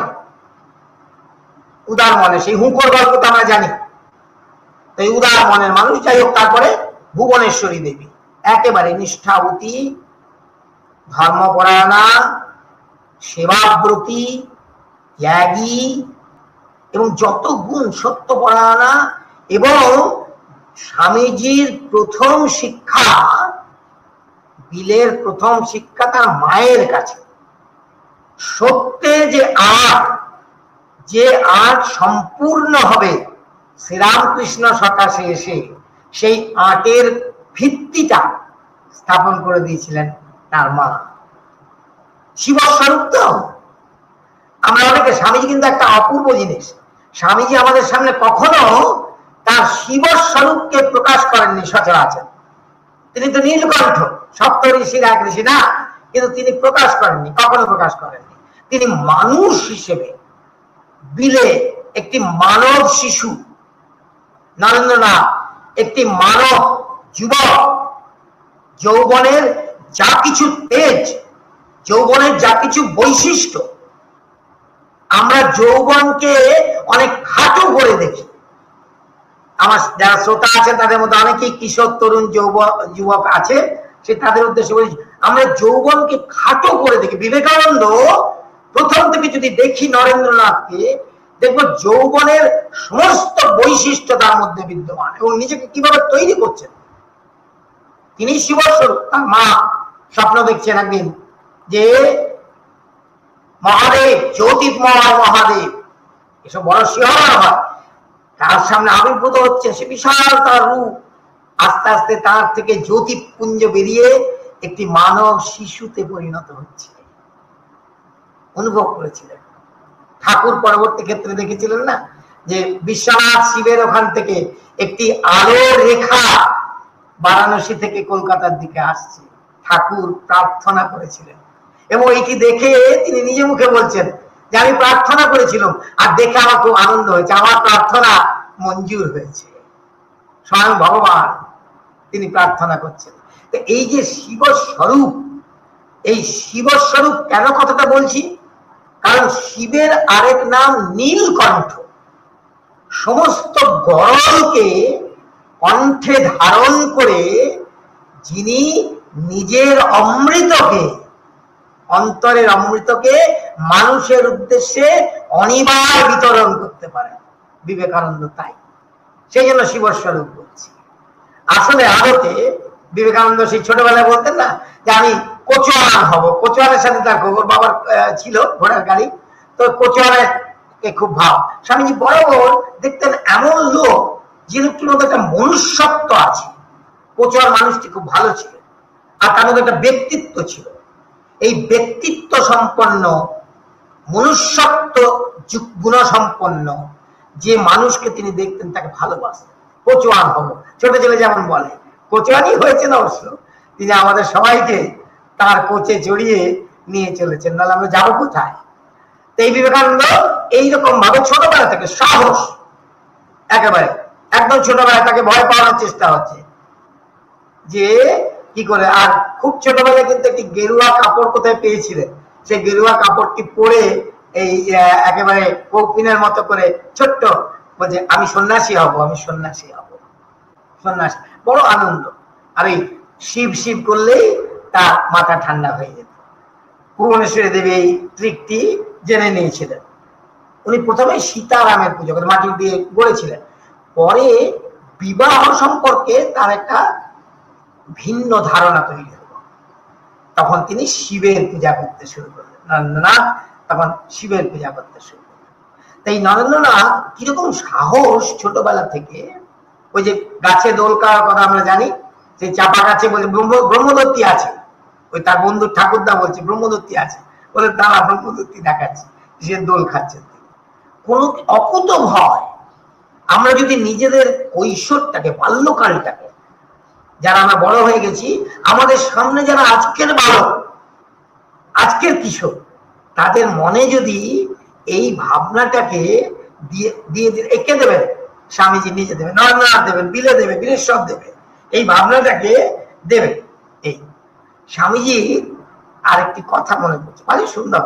উদার মনে, সেই হুঁকোর গল্পটা আমরা জানি। এই উদার মনের মানুষ। যাই হোক, তারপরে ভুবনেশ্বরী দেবী একেবারে নিষ্ঠাবতী, ধর্মপরায়ণা, সেবাব্রতী, ত্যাগী এবং যত গুণ, সত্যপরায়ণা। এবং স্বামীজির প্রথম শিক্ষা, বিলের প্রথম শিক্ষা তার মায়ের কাছে। সত্যে যে আর্ট, যে আর্ট সম্পূর্ণ হবে শ্রীরামকৃষ্ণ সকাশে এসে, সেই আর্টের ভিত্তিটা স্থাপন করে দিয়েছিলেন তার মা। শিবস্বরূপ তো আমরা অনেকে, স্বামীজি কিন্তু একটা অপূর্ব জিনিস, স্বামীজি আমাদের সামনে কখনো তার শিবস্বরূপকে প্রকাশ করেননি সচরাচর। তিনি তো নীলকণ্ঠ, সপ্ত ঋষির এক ঋষি না, কিন্তু তিনি প্রকাশ করেননি, কখনো প্রকাশ করেননি। তিনি মানুষ হিসেবে বিলে একটি মানব শিশু, নরেন্দ্রনাথ একটি মানব যুবক, যৌবনের যা কিছু তেজ, যৌবনের যা কিছু বৈশিষ্ট্য, আমরা যৌবনকে অনেক খাটো করে দেখি। আমার যারা শ্রোতা আছেন তাদের মধ্যে অনেকেই কিশোর, তরুণ, যুবক যুবক আছে, সে তাদের উদ্দেশ্যে বলি, আমরা যৌবনকে খাটো করে দেখি। বিবেকানন্দ প্রথম থেকে যদি দেখি নরেন্দ্রনাথকে, দেখবো যৌবনের সমস্ত বৈশিষ্ট্য তার মধ্যে বিদ্যমান এবং নিজেকে কিভাবে তৈরি করছেন। তিনি শিবস্বরূপ। তার মা স্বপ্ন দেখছেন একদিন যে মহাদেব, জ্যোতির্ময় মহাদেব, এসব বড় শিহরণ হয়, তার সামনে আবির্ভূত হচ্ছে, সে বিশাল তার রূপ, আস্তে আস্তে তার থেকে জ্যোতিপুঞ্জ বেরিয়ে একটি মানব শিশুতে পরিণত হচ্ছে। অনুভব করেছিলেন ঠাকুর। পরবর্তী ক্ষেত্রে দেখেছিলেন না যে বিশ্বনাথ শিবের ওখান থেকে একটি আলোর রেখা বারাণসী থেকে কলকাতার দিকে আসছে, ঠাকুর প্রার্থনা করেছিলেন এবং এটি দেখে তিনি নিজে মুখে বলছেন যে আমি প্রার্থনা করেছিলাম আর দেখে আমার খুব আনন্দ হয়েছে, আমার প্রার্থনা মঞ্জুর হয়েছে। স্বয়ং ভগবান তিনি প্রার্থনা করছেন। তো এই যে শিবস্বরূপ, এই শিবস্বরূপ কেন কথাটা বলছি, কারণ শিবের আরেক নাম নীলকণ্ঠ। সমস্ত গরলকে কণ্ঠে ধারণ করে যিনি নিজের অমৃতকে, অন্তরের অমৃতকে মানুষের উদ্দেশ্যে অনিবার বিতরণ করতে পারেন বিবেকানন্দ, তাই সেই জন্য শিবস্বরূপ বলছি। আসলে আদতে বিবেকানন্দ সেই ছোটবেলায় বলতেন না যে আমি কোচওয়ান হব, কোচওয়ানের সাথে তার ওর বাবার ছিল ঘোড়ার গাড়ি, তো কোচওয়ানের খুব ভাব। স্বামীজি বরাবর দেখতেন এমন লোক যে লোকটির মধ্যে একটা মনুষ্যত্ব আছে। কোচোয়ার মানুষটি খুব ভালো ছিল, আর তার মধ্যে একটা ব্যক্তিত্ব ছিল। এই ব্যক্তিত্ব সম্পন্ন, মনুষ্যত্ব গুণসম্পন্ন যে মানুষকে তিনি দেখতেন তাকে ভালোবাসতেন। কোচোয়ান হবো, ছোট ছেলে যেমন বলে, কোচোয়ানই হয়েছেন অবশ্য, তিনি আমাদের সবাইকে তার কোচে জড়িয়ে নিয়ে চলেছেন, নাহলে আমরা যাবো কোথায়? এই বিবেকানন্দ এইরকম ভাবে ছোটবেলা থেকে সাহস, একেবারে একদম ছোটবেলায় তাকে ভয় পাওয়ানোর চেষ্টা হচ্ছে যে কি করে। আর খুব ছোটবেলায় কিন্তু একটি গেরুয়া কাপড় কোথায় পেয়েছিলেন, সেই গেরুয়া কাপড়টি পরে এই একেবারে কৌপিনের মতো করে ছোট্ট বলছে আমি সন্ন্যাসী হব, আমি সন্ন্যাসী হব, সন্ন্যাসী। বড় আনন্দ। আর এই শিব শিব করলেই তার মাথা ঠান্ডা হয়ে যেত। ভুবনেশ্বরী দেবী এই ট্রিকটি জেনে নিয়েছিলেন। উনি প্রথমে সীতারামের পুজো করে মাটি দিয়ে গড়েছিলেন, পরে বিবাহ সম্পর্কে তার একটা ভিন্ন ধারণা তৈরি হলো, তখন তিনি শিবের পূজা করতে শুরু করলেন। নরেন্দ্রনাথ তখন শিবের পূজা করতে শুরু করলেন। তাই নরেন্দ্রনাথ কিরকম সাহস ছোটবেলা থেকে। ওই যে গাছে দোল খাওয়ার কথা আমরা জানি, সেই চাপা গাছে বলে ব্রহ্মদত্তী আছে, ওই তার বন্ধু ঠাকুরদা বলছে ব্রহ্মদত্তী আছে, বলে তারা ব্রহ্মদত্তী দেখাচ্ছে, সে দোল খাচ্ছে। কোন অকুত ভয়। আমরা যদি নিজেদের কৈশোরটাকে, বাল্যকালটাকে, যারা আমরা বড় হয়ে গেছি, আমাদের সামনে যারা আজকের বালক, আজকের কিশোর, তাদের মনে যদি এই ভাবনাটাকে দিয়ে দিয়ে এঁকে দেবেন, স্বামীজি নিজে দেবেন, নরেন্দ্রনাথ দেবেন, বিলে দেবে, বীরেশ্বর দেবে, এই ভাবনাটাকে দেবে। এই স্বামীজি আরেকটি কথা মনে পড়ছে, ভারী সুন্দর,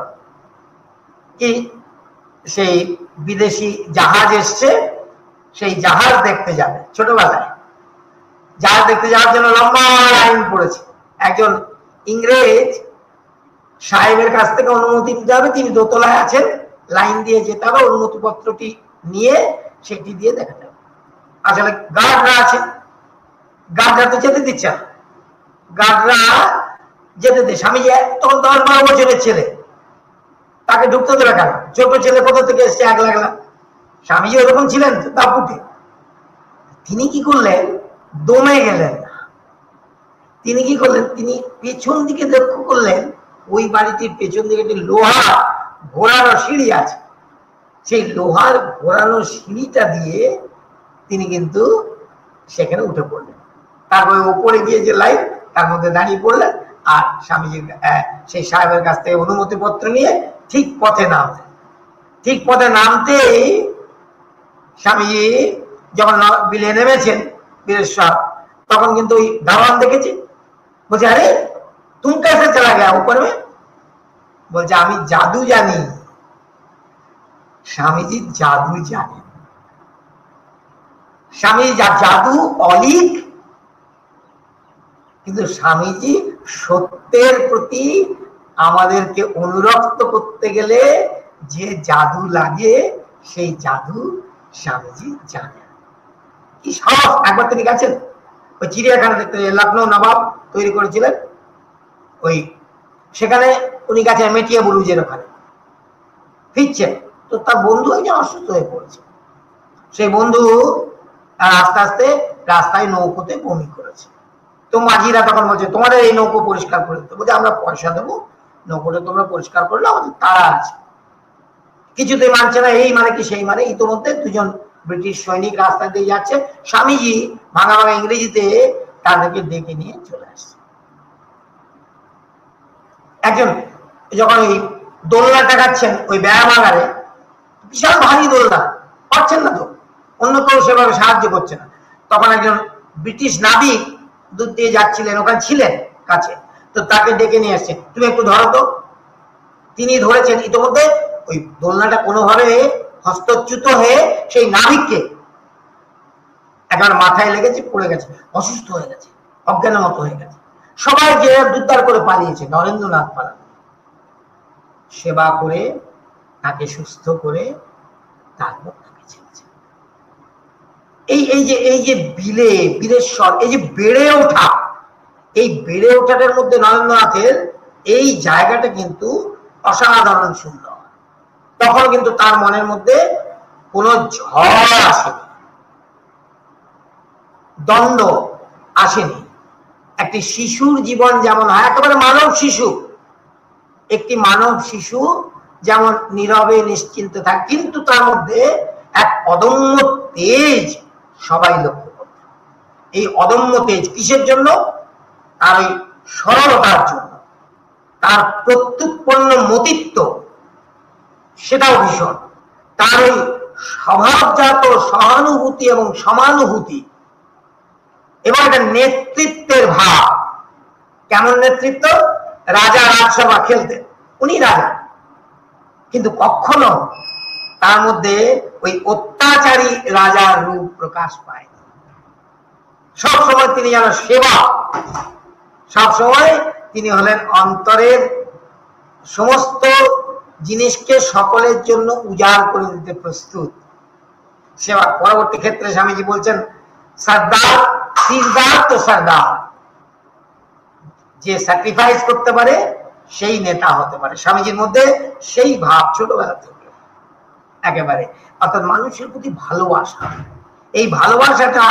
কি সেই বিদেশি জাহাজ এসছে, সেই জাহাজ দেখতে যাবে। ছোটবেলায় জাহাজ দেখতে যাওয়ার জন্য লম্বা লাইন পড়েছে। একজন ইংরেজ সাহেবের কাছ থেকে অনুমতি নিতে হবে, তিনি দোতলায় আছেন, লাইন দিয়ে যেতে হবে, অনুমতি পত্রটি নিয়ে সেটি দিয়ে দেখা যাবে। আসলে গার্ডরা আছে, গার্ডরা তো যেতে দিচ্ছে না, গার্ডরা যেতে দে। স্বামীজি তখন দশ বারো বছরের ছেলে, তাকে ঢুকতে দেবে কেন? ছোট ছেলে কোথা থেকে এসছে একলা একলা। স্বামীজি ওরকম ছিলেন তো দাপুটে। তিনি কি করলেন? দমে গেলেন না। তিনি কি করলেন? তিনি পেছন দিকে লক্ষ্য করলেন, ওই বাড়িটির পেছন দিকে একটি লোহার ঘোরানো সিঁড়ি আছে, সেই লোহার ঘোরানো সিঁড়িটা দিয়ে তিনি কিন্তু সেখানে উঠে পড়লেন। তারপরে উপরে গিয়ে যে লাইন, তার মধ্যে দাঁড়িয়ে পড়লেন, আর স্বামীজির সেই সাহেবের কাছ থেকে অনুমতি পত্র নিয়ে ঠিক পথে নামলেন। ঠিক পথে নামতে স্বামীজি যখন বিলে নেমেছেন বীরেশ্বর, তখন কিন্তু ওই দাওয়ান দেখেছে, বলছে আরে তুম कैसे चला गया ऊपर में? বলছে আমি জাদু জানি। স্বামীজি জাদু জানেন। স্বামীজি জাদু অলিক, কিন্তু স্বামীজি সত্যের প্রতি আমাদেরকে অনুরক্ত করতে গেলে যে জাদু লাগে, সেই জাদু স্বামীজি জানেন। কি সাহস! একবার তিনি গেছেন ওই চিড়িয়াখানা দেখতে, লখনৌ নবাব তৈরি করেছিলেন, ওই সেখানে উনি গেছেন মেটিয়া বুরুজের ওখানে, ফিরছেন তো তার বন্ধু একজন অসুস্থ হয়ে পড়েছে। সেই বন্ধু আস্তে আস্তে রাস্তায় নৌকোতে বমি করেছে। তো মাঝিরা তখন বলছে তোমাদের এই নৌকো পরিষ্কার করে দিতে, বলছে আমরা পয়সা দেবো, নৌকোটা তোমরা পরিষ্কার করলে আমাদের তারা আছে। কিছুতেই মানছে না, এই মানে কি সেই মানে। ইতিমধ্যে দুজন ব্রিটিশ সৈনিক রাস্তা দিয়ে যাচ্ছে, স্বামীজি ভাঙা ভাঙা ইংরেজিতে তাদেরকে ডেকে নিয়ে চলে আসছে। একজন যখন ওই দোলনা টাকাচ্ছেন ওই ব্যায়ামাগারে, বিশাল ভারী দোলনা, পারছেন না তো, অন্য কেউ সেভাবে সাহায্য করছে না, তখন একজন ব্রিটিশ নাবিক দূর দিয়ে যাচ্ছিলেন, ওখানে ছিলেন কাছে, তো তাকে ডেকে নিয়ে আসছে, তুমি একটু ধরো তো। তিনি ধরেছেন, ইতিমধ্যে ওই দোলনাটা কোনোভাবে হস্তচ্যুত হয়ে সেই নাবিককে একবার মাথায় লেগেছে, পড়ে গেছে, অসুস্থ হয়ে গেছে, অজ্ঞানের মতো হয়ে গেছে। সবাই যে উদ্ধার করে পালিয়েছে, নরেন্দ্রনাথ পালান, সেবা করে তাকে সুস্থ করে তারপর তাকে ছেড়েছে। এই এই যে এই যে বিলে বীরেশ্বর, এই যে বেড়ে ওঠা, এই বেড়ে ওঠাটার মধ্যে নরেন্দ্রনাথের এই জায়গাটা কিন্তু অসাধারণ সুন্দর। তখন কিন্তু তার মনের মধ্যে কোনো ঝড় আসেনি, দ্বন্দ্ব আসেনি। একটি শিশুর জীবন যেমন হয়, একেবারে মানব শিশু, একটি মানব শিশু যেমন নীরবে নিশ্চিন্ত থাকে, কিন্তু তার মধ্যে এক অদম্য তেজ সবাই লক্ষ্য করে। এই অদম্য তেজ কিসের জন্য? তার ওই সরলতার জন্য, তার প্রত্যুৎপন্ন মতিত্ব সেটাও ভীষণ, তার ওই স্বভাবজাত সহানুভূতি এবং সমানুভূতি, এবং একটা নেতৃত্বের ভাব। কেমন নেতৃত্ব? রাজা রাজসভা খেলতেন, উনি রাজা, কিন্তু কখনো তার মধ্যে ওই অত্যাচারী রাজার রূপ প্রকাশ পায়। সবসময় তিনি যেন সেবা, সবসময় তিনি হলেন অন্তরের সমস্ত জিনিসকে সকলের জন্য উজাড় করে দিতে প্রস্তুত। সেবা। পরবর্তী ক্ষেত্রে স্বামীজি বলছেন সর্দার, সিরদার তো সর্দার, যে স্যাক্রিফাইস করতে পারে সেই নেতা হতে পারে। স্বামীজির মধ্যে সেই ভাব ছোটবেলা থেকে একেবারে, অর্থাৎ মানুষের প্রতি ভালোবাসা। এই ভালোবাসাটা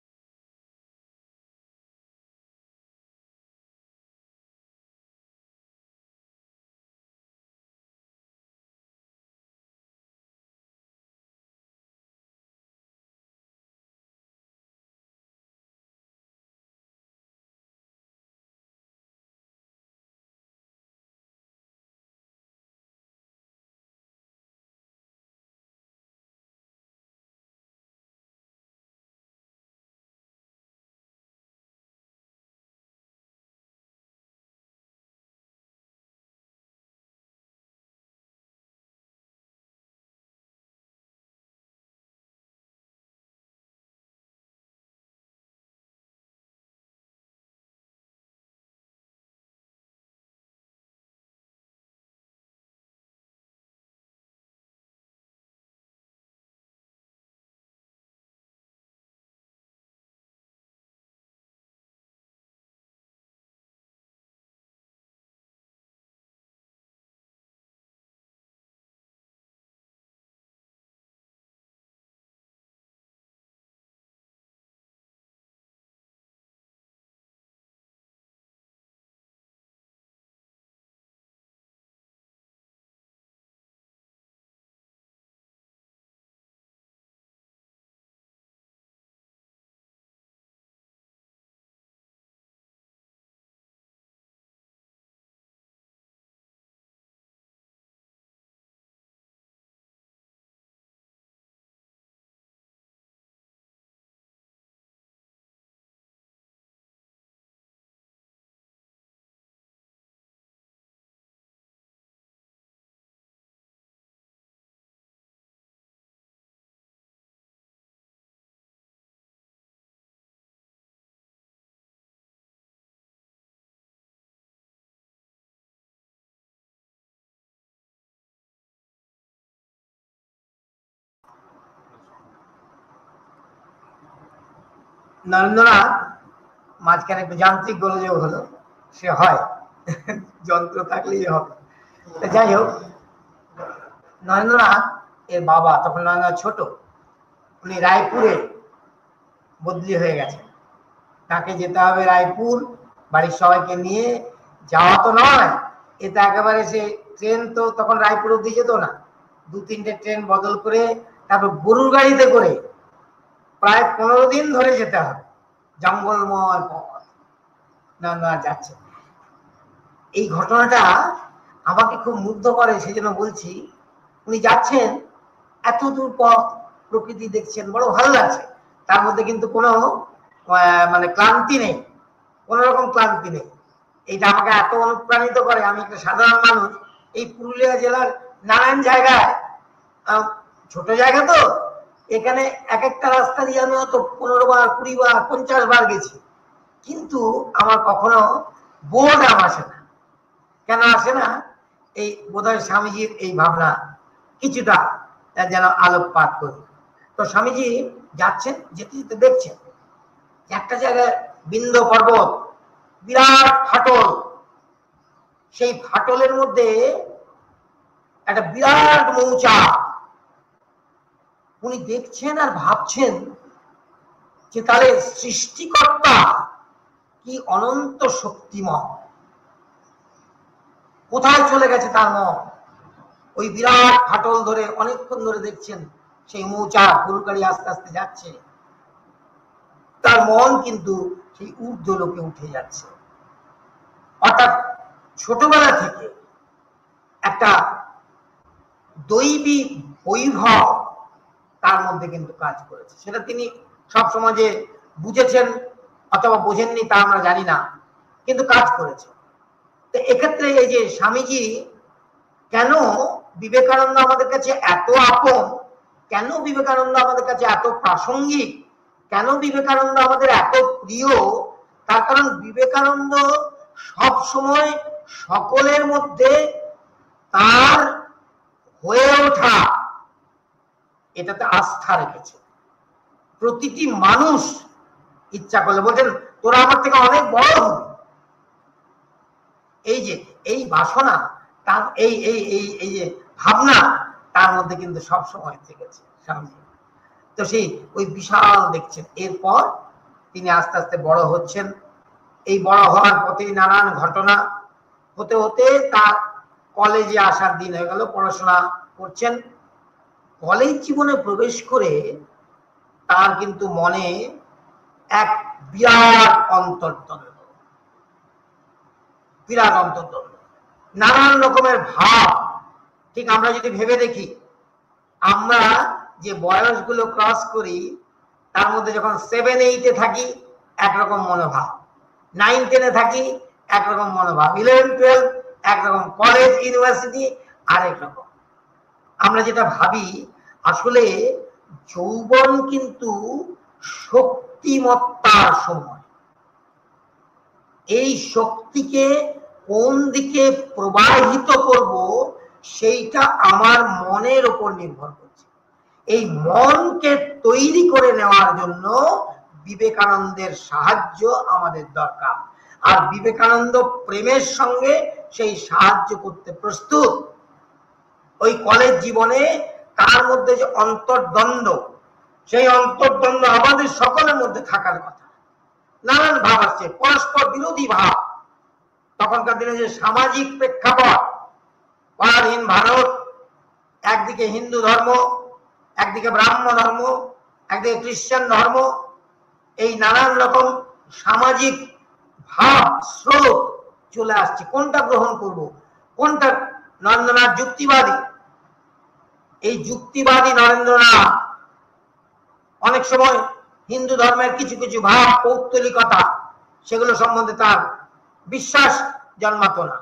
নরেন্দ্রনাথ মাঝখানে একটু যান্ত্রিক গোলযোগ হলো, সে হয়, যন্ত্র থাকলেই হবে। যাই হোক, নরেন্দ্রনাথ এর বাবা, তখন নরেন্দ্রনাথ ছোট, উনি রায়পুরে বদলি হয়ে গেছে। তাকে যেতে হবে রায়পুর, বাড়ির সবাইকে নিয়ে যাওয়া তো নয়, এটা একেবারে সে ট্রেন তো তখন রায়পুর অব্দি যেত না, দু তিনটে ট্রেন বদল করে তারপর গরুর গাড়িতে করে প্রায় পনেরো দিন ধরে যেতে হবে, জঙ্গলময় পথ নরেন্দ্রনাথ যাচ্ছে। এই ঘটনাটা আমাকে খুব মুগ্ধ করে, সেজন্য বলছি। উনি যাচ্ছেন এত দূর পথ, প্রকৃতি দেখছেন, বড় ভালো লাগছে, তার মধ্যে কিন্তু কোনো মানে ক্লান্তি নেই, কোন রকম ক্লান্তি নেই। এইটা আমাকে এত অনুপ্রাণিত করে। আমি একটা সাধারণ মানুষ, এই পুরুলিয়া জেলার নানান জায়গায়, ছোট জায়গা তো, এখানে এক একটা রাস্তা দিয়ে আমি হয়তো পনেরো বার, কুড়ি বার, পঞ্চাশ বার গেছি, কিন্তু আমার কখনো বোর্ডাম আসে না। কেন আসে না? এই বোধহয় স্বামীজির এই ভাবনা কিছুটা যেন আলোকপাত করি। তো স্বামীজি যাচ্ছেন, যেতে যেতে দেখছেন একটা জায়গায় বিন্ধ্য পর্বত, বিরাট ফাটল, সেই ফাটলের মধ্যে একটা বিরাট মৌচাক। উনি দেখছেন আর ভাবছেন যে তাহলে সৃষ্টিকর্তা কি অনন্ত শক্তিময়, কোথায় চলে গেছে তার মন? ওই বিরাট ফাটল ধরে অনেকক্ষণ ধরে দেখছেন সেই মৌচাক গরুর গাড়ি আস্তে আস্তে যাচ্ছে, তার মন কিন্তু সেই ঊর্ধ্ব লোকে উঠে যাচ্ছে। অর্থাৎ ছোটবেলা থেকে একটা দৈবিক বৈভব তার মধ্যে কিন্তু কাজ করেছে। সেটা তিনি সব সমাজে বুঝেছেন অথবা বোঝেননি তা আমরা জানি না, কিন্তু কাজ করেছে। তো এক্ষেত্রে এই যে স্বামীজি কেন বিবেকানন্দ আমাদের কাছে এত আপন, কেন বিবেকানন্দ আমাদের কাছে এত প্রাসঙ্গিক, কেন বিবেকানন্দ আমাদের এত প্রিয়, তার কারণ বিবেকানন্দ সব সময় সকলের মধ্যে তার হয়ে ওঠা এটাতে আস্থা রেখেছে। প্রতিটি মানুষ ইচ্ছা করলে বলছেন তোরা আমার থেকে অনেক বড় হবি, এই যে এই বাসনা, তার এই এই এই এই যে ভাবনা তার মধ্যে কিন্তু সব সময় থেকেছে স্বামী। তো সেই ওই বিশাল দেখছেন। এরপর তিনি আস্তে আস্তে বড় হচ্ছেন। এই বড় হওয়ার পথেই নানান ঘটনা হতে হতে তার কলেজে আসার দিন হয়ে গেল, পড়াশোনা করছেন। কলেজ জীবনে প্রবেশ করে তার কিন্তু মনে এক বিরাট অন্তর্দ্বন্দ্ব, বিরাট অন্তর্দ্বন্দ্ব, নানান রকমের ভাব। ঠিক আমরা যদি ভেবে দেখি, আমরা যে বয়সগুলো ক্রস করি তার মধ্যে যখন সেভেন এইটে থাকি একরকম মনোভাব, নাইন টেনে থাকি একরকম মনোভাব, ইলেভেন টুয়েলভ একরকম, কলেজ ইউনিভার্সিটি আরেক রকম। আমরা যেটা ভাবি আসলে যৌবন কিন্তু শক্তিমত্তার সময়। এই শক্তিকে কোন দিকে প্রবাহিত করব সেইটা আমার মনের উপর নির্ভর করছে। এই মনকে তৈরি করে নেওয়ার জন্য বিবেকানন্দের সাহায্য আমাদের দরকার। আর বিবেকানন্দ প্রেমের সঙ্গে সেই সাহায্য করতে প্রস্তুত। ওই কলেজ জীবনে তার মধ্যে যে অন্তর্দ্বন্দ্ব, সেই অন্তর্দ্বন্দ্ব আমাদের সকলের মধ্যে থাকার কথা। নানান ভাব আছে, পরস্পর বিরোধী ভাব। তখনকার দিনে যে সামাজিক প্রেক্ষাপট, পরাধীন ভারত, একদিকে হিন্দু ধর্ম, একদিকে ব্রাহ্ম ধর্ম, একদিকে খ্রিস্টান ধর্ম, এই নানান রকম সামাজিক ভাব স্রোত চলে আসছে। কোনটা গ্রহণ করব, কোনটা? নরেন্দ্রনাথ যুক্তিবাদী। এই যুক্তিবাদী নরেন্দ্রনাথ অনেক সময় হিন্দু ধর্মের কিছু কিছু ভাব, পৌত্তলিকতা, সেগুলো সম্বন্ধে তার বিশ্বাস জন্মাতো না।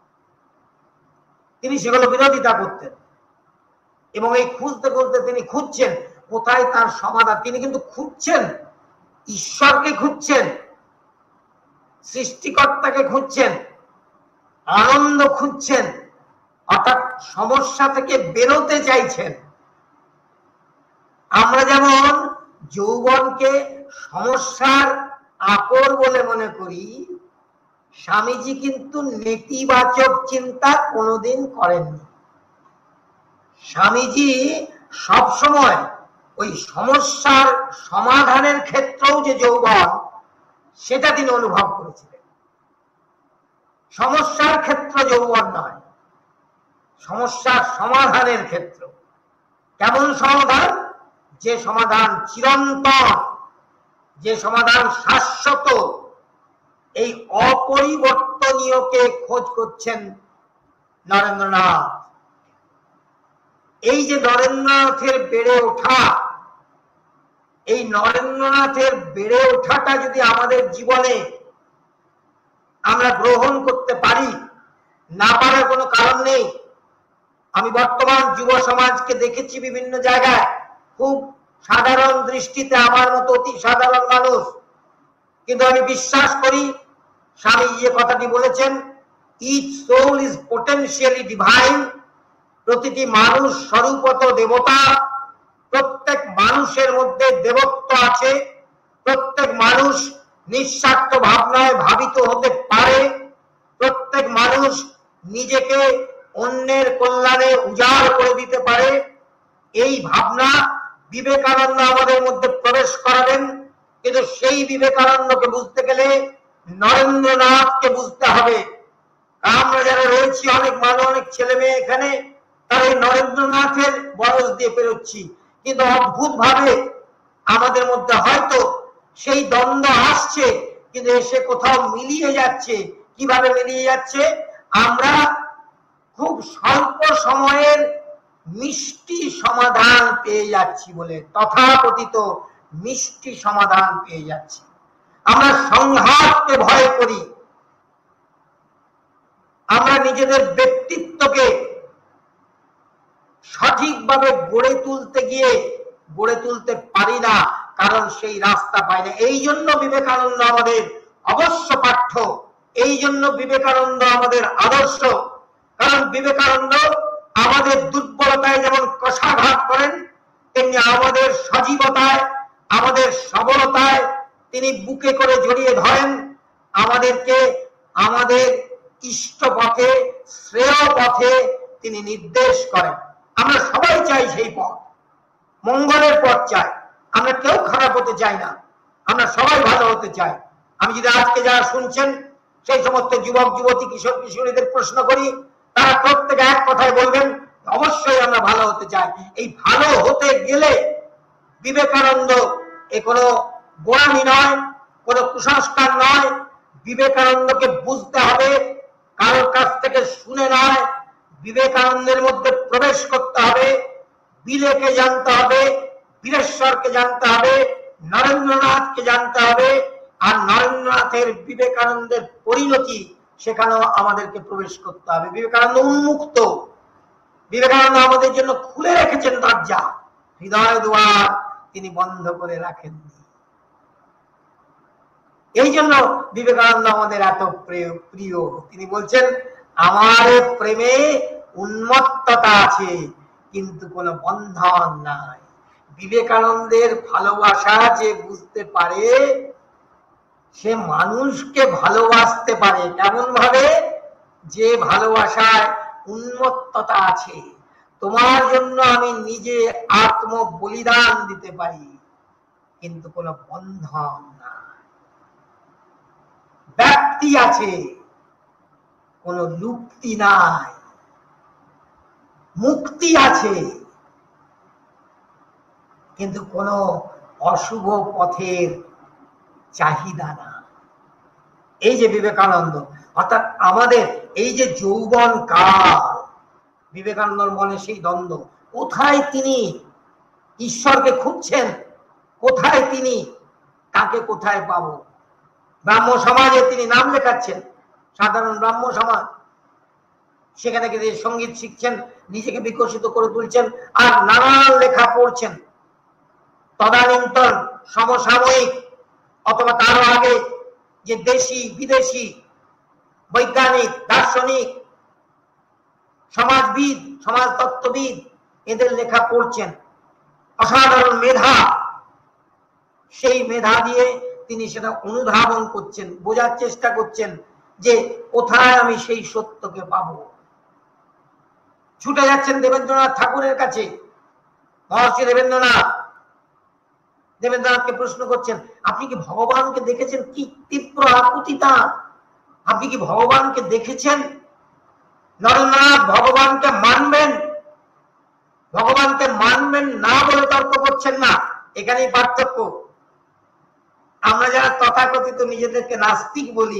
তিনি সেগুলো বিরোধিতা করতেন এবং এই খুঁজতে খুঁজতে তিনি খুঁজছেন কোথায় তার সমাধান। তিনি কিন্তু খুঁজছেন ঈশ্বরকে, খুঁজছেন সৃষ্টিকর্তাকে, খুঁজছেন আনন্দ, খুঁজছেন অর্থাৎ সমস্যা থেকে বেরোতে চাইছেন। আমরা যেমন যৌবনকে সমস্যার আকর বলে মনে করি, স্বামীজি কিন্তু নেতিবাচক চিন্তা কোনোদিন করেননি। স্বামীজি সবসময় ওই সমস্যার সমাধানের ক্ষেত্রেও যে যৌবন, সেটা তিনি অনুভব করেছিলেন। সমস্যার ক্ষেত্র যৌবন নয়, সমস্যার সমাধানের ক্ষেত্র। কেমন সমাধান? যে সমাধান চিরন্তন, যে সমাধান শাশ্বত, এই অপরিবর্তনীয়কে খোঁজ করছেন নরেন্দ্রনাথ। এই যে নরেন্দ্রনাথের বেড়ে ওঠা, এই নরেন্দ্রনাথের বেড়ে ওঠাটা যদি আমাদের জীবনে আমরা গ্রহণ করতে পারি, না পারার কোনো কারণ নেই। আমি বর্তমান যুব সমাজকে দেখেছি বিভিন্ন জায়গায়, খুব সাধারণ দৃষ্টিতে আমার মতো অতি সাধারণ মানুষ, কিন্তু আমি বিশ্বাস করি স্বামী যে কথাটি বলেছেন, each soul is potentially divine. প্রতিটি মানুষ স্বরূপত দেবতা, প্রত্যেক মানুষের মধ্যে দেবত্ব আছে, প্রত্যেক মানুষ নিঃস্বার্থ ভাবনায় ভাবিত হতে পারে, প্রত্যেক মানুষ নিজেকে অন্যের কল্যাণে উজাড় করে দিতে পারে। এই ভাবনা বিবেকানন্দ আমাদের মধ্যে প্রবেশ করাবেন, কিন্তু সেই বিবেকানন্দকে বুঝতে গেলে নরেন্দ্রনাথকে বুঝতে হবে। আমরা যারা রয়েছি অনেক মানুষ, অনেক ছেলে মেয়ে এখানে, তারা এই নরেন্দ্রনাথের বয়স দিয়ে পেরোচ্ছি, কিন্তু অদ্ভুত ভাবে আমাদের মধ্যে হয়তো সেই দ্বন্দ্ব আসছে, কিন্তু এসে কোথাও মিলিয়ে যাচ্ছে। কিভাবে মিলিয়ে যাচ্ছে? আমরা খুব স্বল্প সময়ের মিষ্টি সমাধান পেয়ে যাচ্ছি বলে, তথাকথিত মিষ্টি সমাধান পেয়ে যাচ্ছি। আমরা সংঘাতকে ভয় করি, আমরা নিজেদের ব্যক্তিত্বকে সঠিকভাবে গড়ে তুলতে গিয়ে গড়ে তুলতে পারি না, কারণ সেই রাস্তা পাই না। এই জন্য বিবেকানন্দ আমাদের অবশ্য পাঠ্য, এই জন্য বিবেকানন্দ আমাদের আদর্শ। কারণ বিবেকানন্দ আমাদের দুর্বলতায় যেমন কষাঘাত করেন, তেমনি আমাদের সজীবতায়, আমাদের সবলতায় তিনি বুকে করে জড়িয়ে ধরেন, আমাদেরকে আমাদের ইষ্ট পথে, শ্রেয় পথে তিনি নির্দেশ করেন। আমরা সবাই চাই সেই পথ, মঙ্গলের পথ চাই। আমরা কেউ খারাপ হতে চাই না, আমরা সবাই ভালো হতে চাই। আমি যদি আজকে যারা শুনছেন সেই সমস্ত যুবক যুবতী, কিশোর কিশোরীদের প্রশ্ন করি, তারা প্রত্যেকে এক কথায় বলবেন, অবশ্যই আমরা ভালো হতে চাই। এই ভালো হতে গেলে বিবেকানন্দ এ কোনো গোড়ামি নয়, কোনো কুসংস্কার নয়। বিবেকানন্দকে বুঝতে হবে, কারোর কাছ থেকে শুনে নয়। বিবেকানন্দের মধ্যে প্রবেশ করতে হবে, বিলেকে জানতে হবে, বীরেশ্বরকে জানতে হবে, নরেন্দ্রনাথকে জানতে হবে, আর নরেন্দ্রনাথের বিবেকানন্দের পরিণতি সেখানেও আমাদেরকে প্রবেশ করতে হবে। বিবেকানন্দ উন্মুক্ত, বিবেকানন্দ আমাদের জন্য খুলে রেখেছেন দরজা, হৃদয় দুয়ার তিনি বন্ধ করে রাখেননি। এই জন্য বিবেকানন্দ আমাদের এত প্রিয়। তিনি বলছেন, আমার প্রেমে উন্মত্ততা আছে, কিন্তু কোনো বন্ধন নাই। বিবেকানন্দের ভালোবাসা যে বুঝতে পারে, সে মানুষকে ভালোবাসতে পারে কেমন ভাবে? যে ভালোবাসায় উন্মত্ততা আছে। তোমার জন্য আমি নিজে আত্ম বলিদান দিতে পারি, কিন্তু কোনো বন্ধন নাই। ব্যক্তি আছে, কোনো লুপ্তি নাই। মুক্তি আছে, কিন্তু কোনো অশুভ পথের চাহিদা না। এই যে বিবেকানন্দ, অর্থাৎ আমাদের এই যে যৌবন কাল, বিবেকানন্দর মনে সেই দ্বন্দ্ব, কোথায় তিনি ঈশ্বরকে খুঁজছেন, কোথায় তিনি তাকে কোথায় পাবো। ব্রাহ্ম সমাজে তিনি নাম লেখাচ্ছেন, সাধারণ ব্রাহ্ম সমাজ, সেখানে গিয়ে সঙ্গীত শিখছেন, নিজেকে বিকশিত করে তুলছেন, আর নানান লেখা পড়ছেন। তদানীন্তন সমসাময়িক অথবা তারও আগে যে দেশি বিদেশি বৈজ্ঞানিক, দার্শনিক, সমাজবিদ, সমাজতত্ত্ববিদ, এদের লেখা পড়ছেন। অসাধারণ মেধা, সেই মেধা দিয়ে তিনি সেটা অনুধাবন করছেন, বোঝার চেষ্টা করছেন যে কোথায় আমি সেই সত্যকে পাবো। ছুটে যাচ্ছেন দেবেন্দ্রনাথ ঠাকুরের কাছে। মহর্ষি দেবেন্দ্রনাথ দেবেন্দ্রনাথকে প্রশ্ন করছেন, আপনি কি ভগবানকে দেখেছেন? কি তীব্র আকুতি তার! আপনি কি ভগবানকে দেখেছেন? নরেন্দ্রনাথ ভগবানকে মানবেন, ভগবানকে মানবেন না বলে তর্ক করছেন না। এখানেই পার্থক্য। আমরা যারা তথাকথিত নিজেদেরকে নাস্তিক বলি,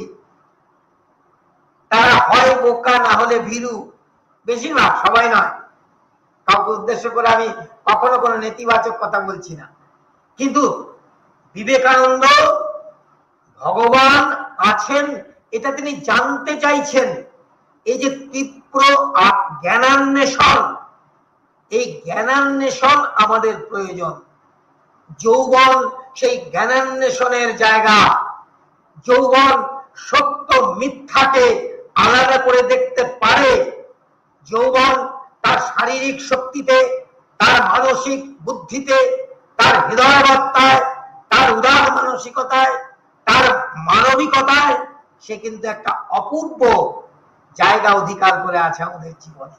তারা হয় বোকা না হলে ভীরু। বেশিরভাগ, সবাই নয়। কাউকে উদ্দেশ্য করে আমি কখনো কোনো নেতিবাচক কথা বলছি না, কিন্তু বিবেকানন্দ ভগবান আছেন এটা তিনি জানতে চাইছেন। এই যে তীব্র জ্ঞানান্বেষণ, এই জ্ঞানান্বেষণ আমাদের প্রয়োজন। যৌবন সেই জ্ঞানান্বেষণের জায়গা। যৌবন সত্য মিথ্যাকে আলাদা করে দেখতে পারে। যৌবন তার শারীরিক শক্তিতে, তার মানসিক বুদ্ধিতে, তার হৃদয়বত্তায়, তার উদার মানসিকতায়, তার মানবিকতায় সে কিন্তু একটা অপূর্ব জায়গা অধিকার করে আছে আমাদের জীবনে।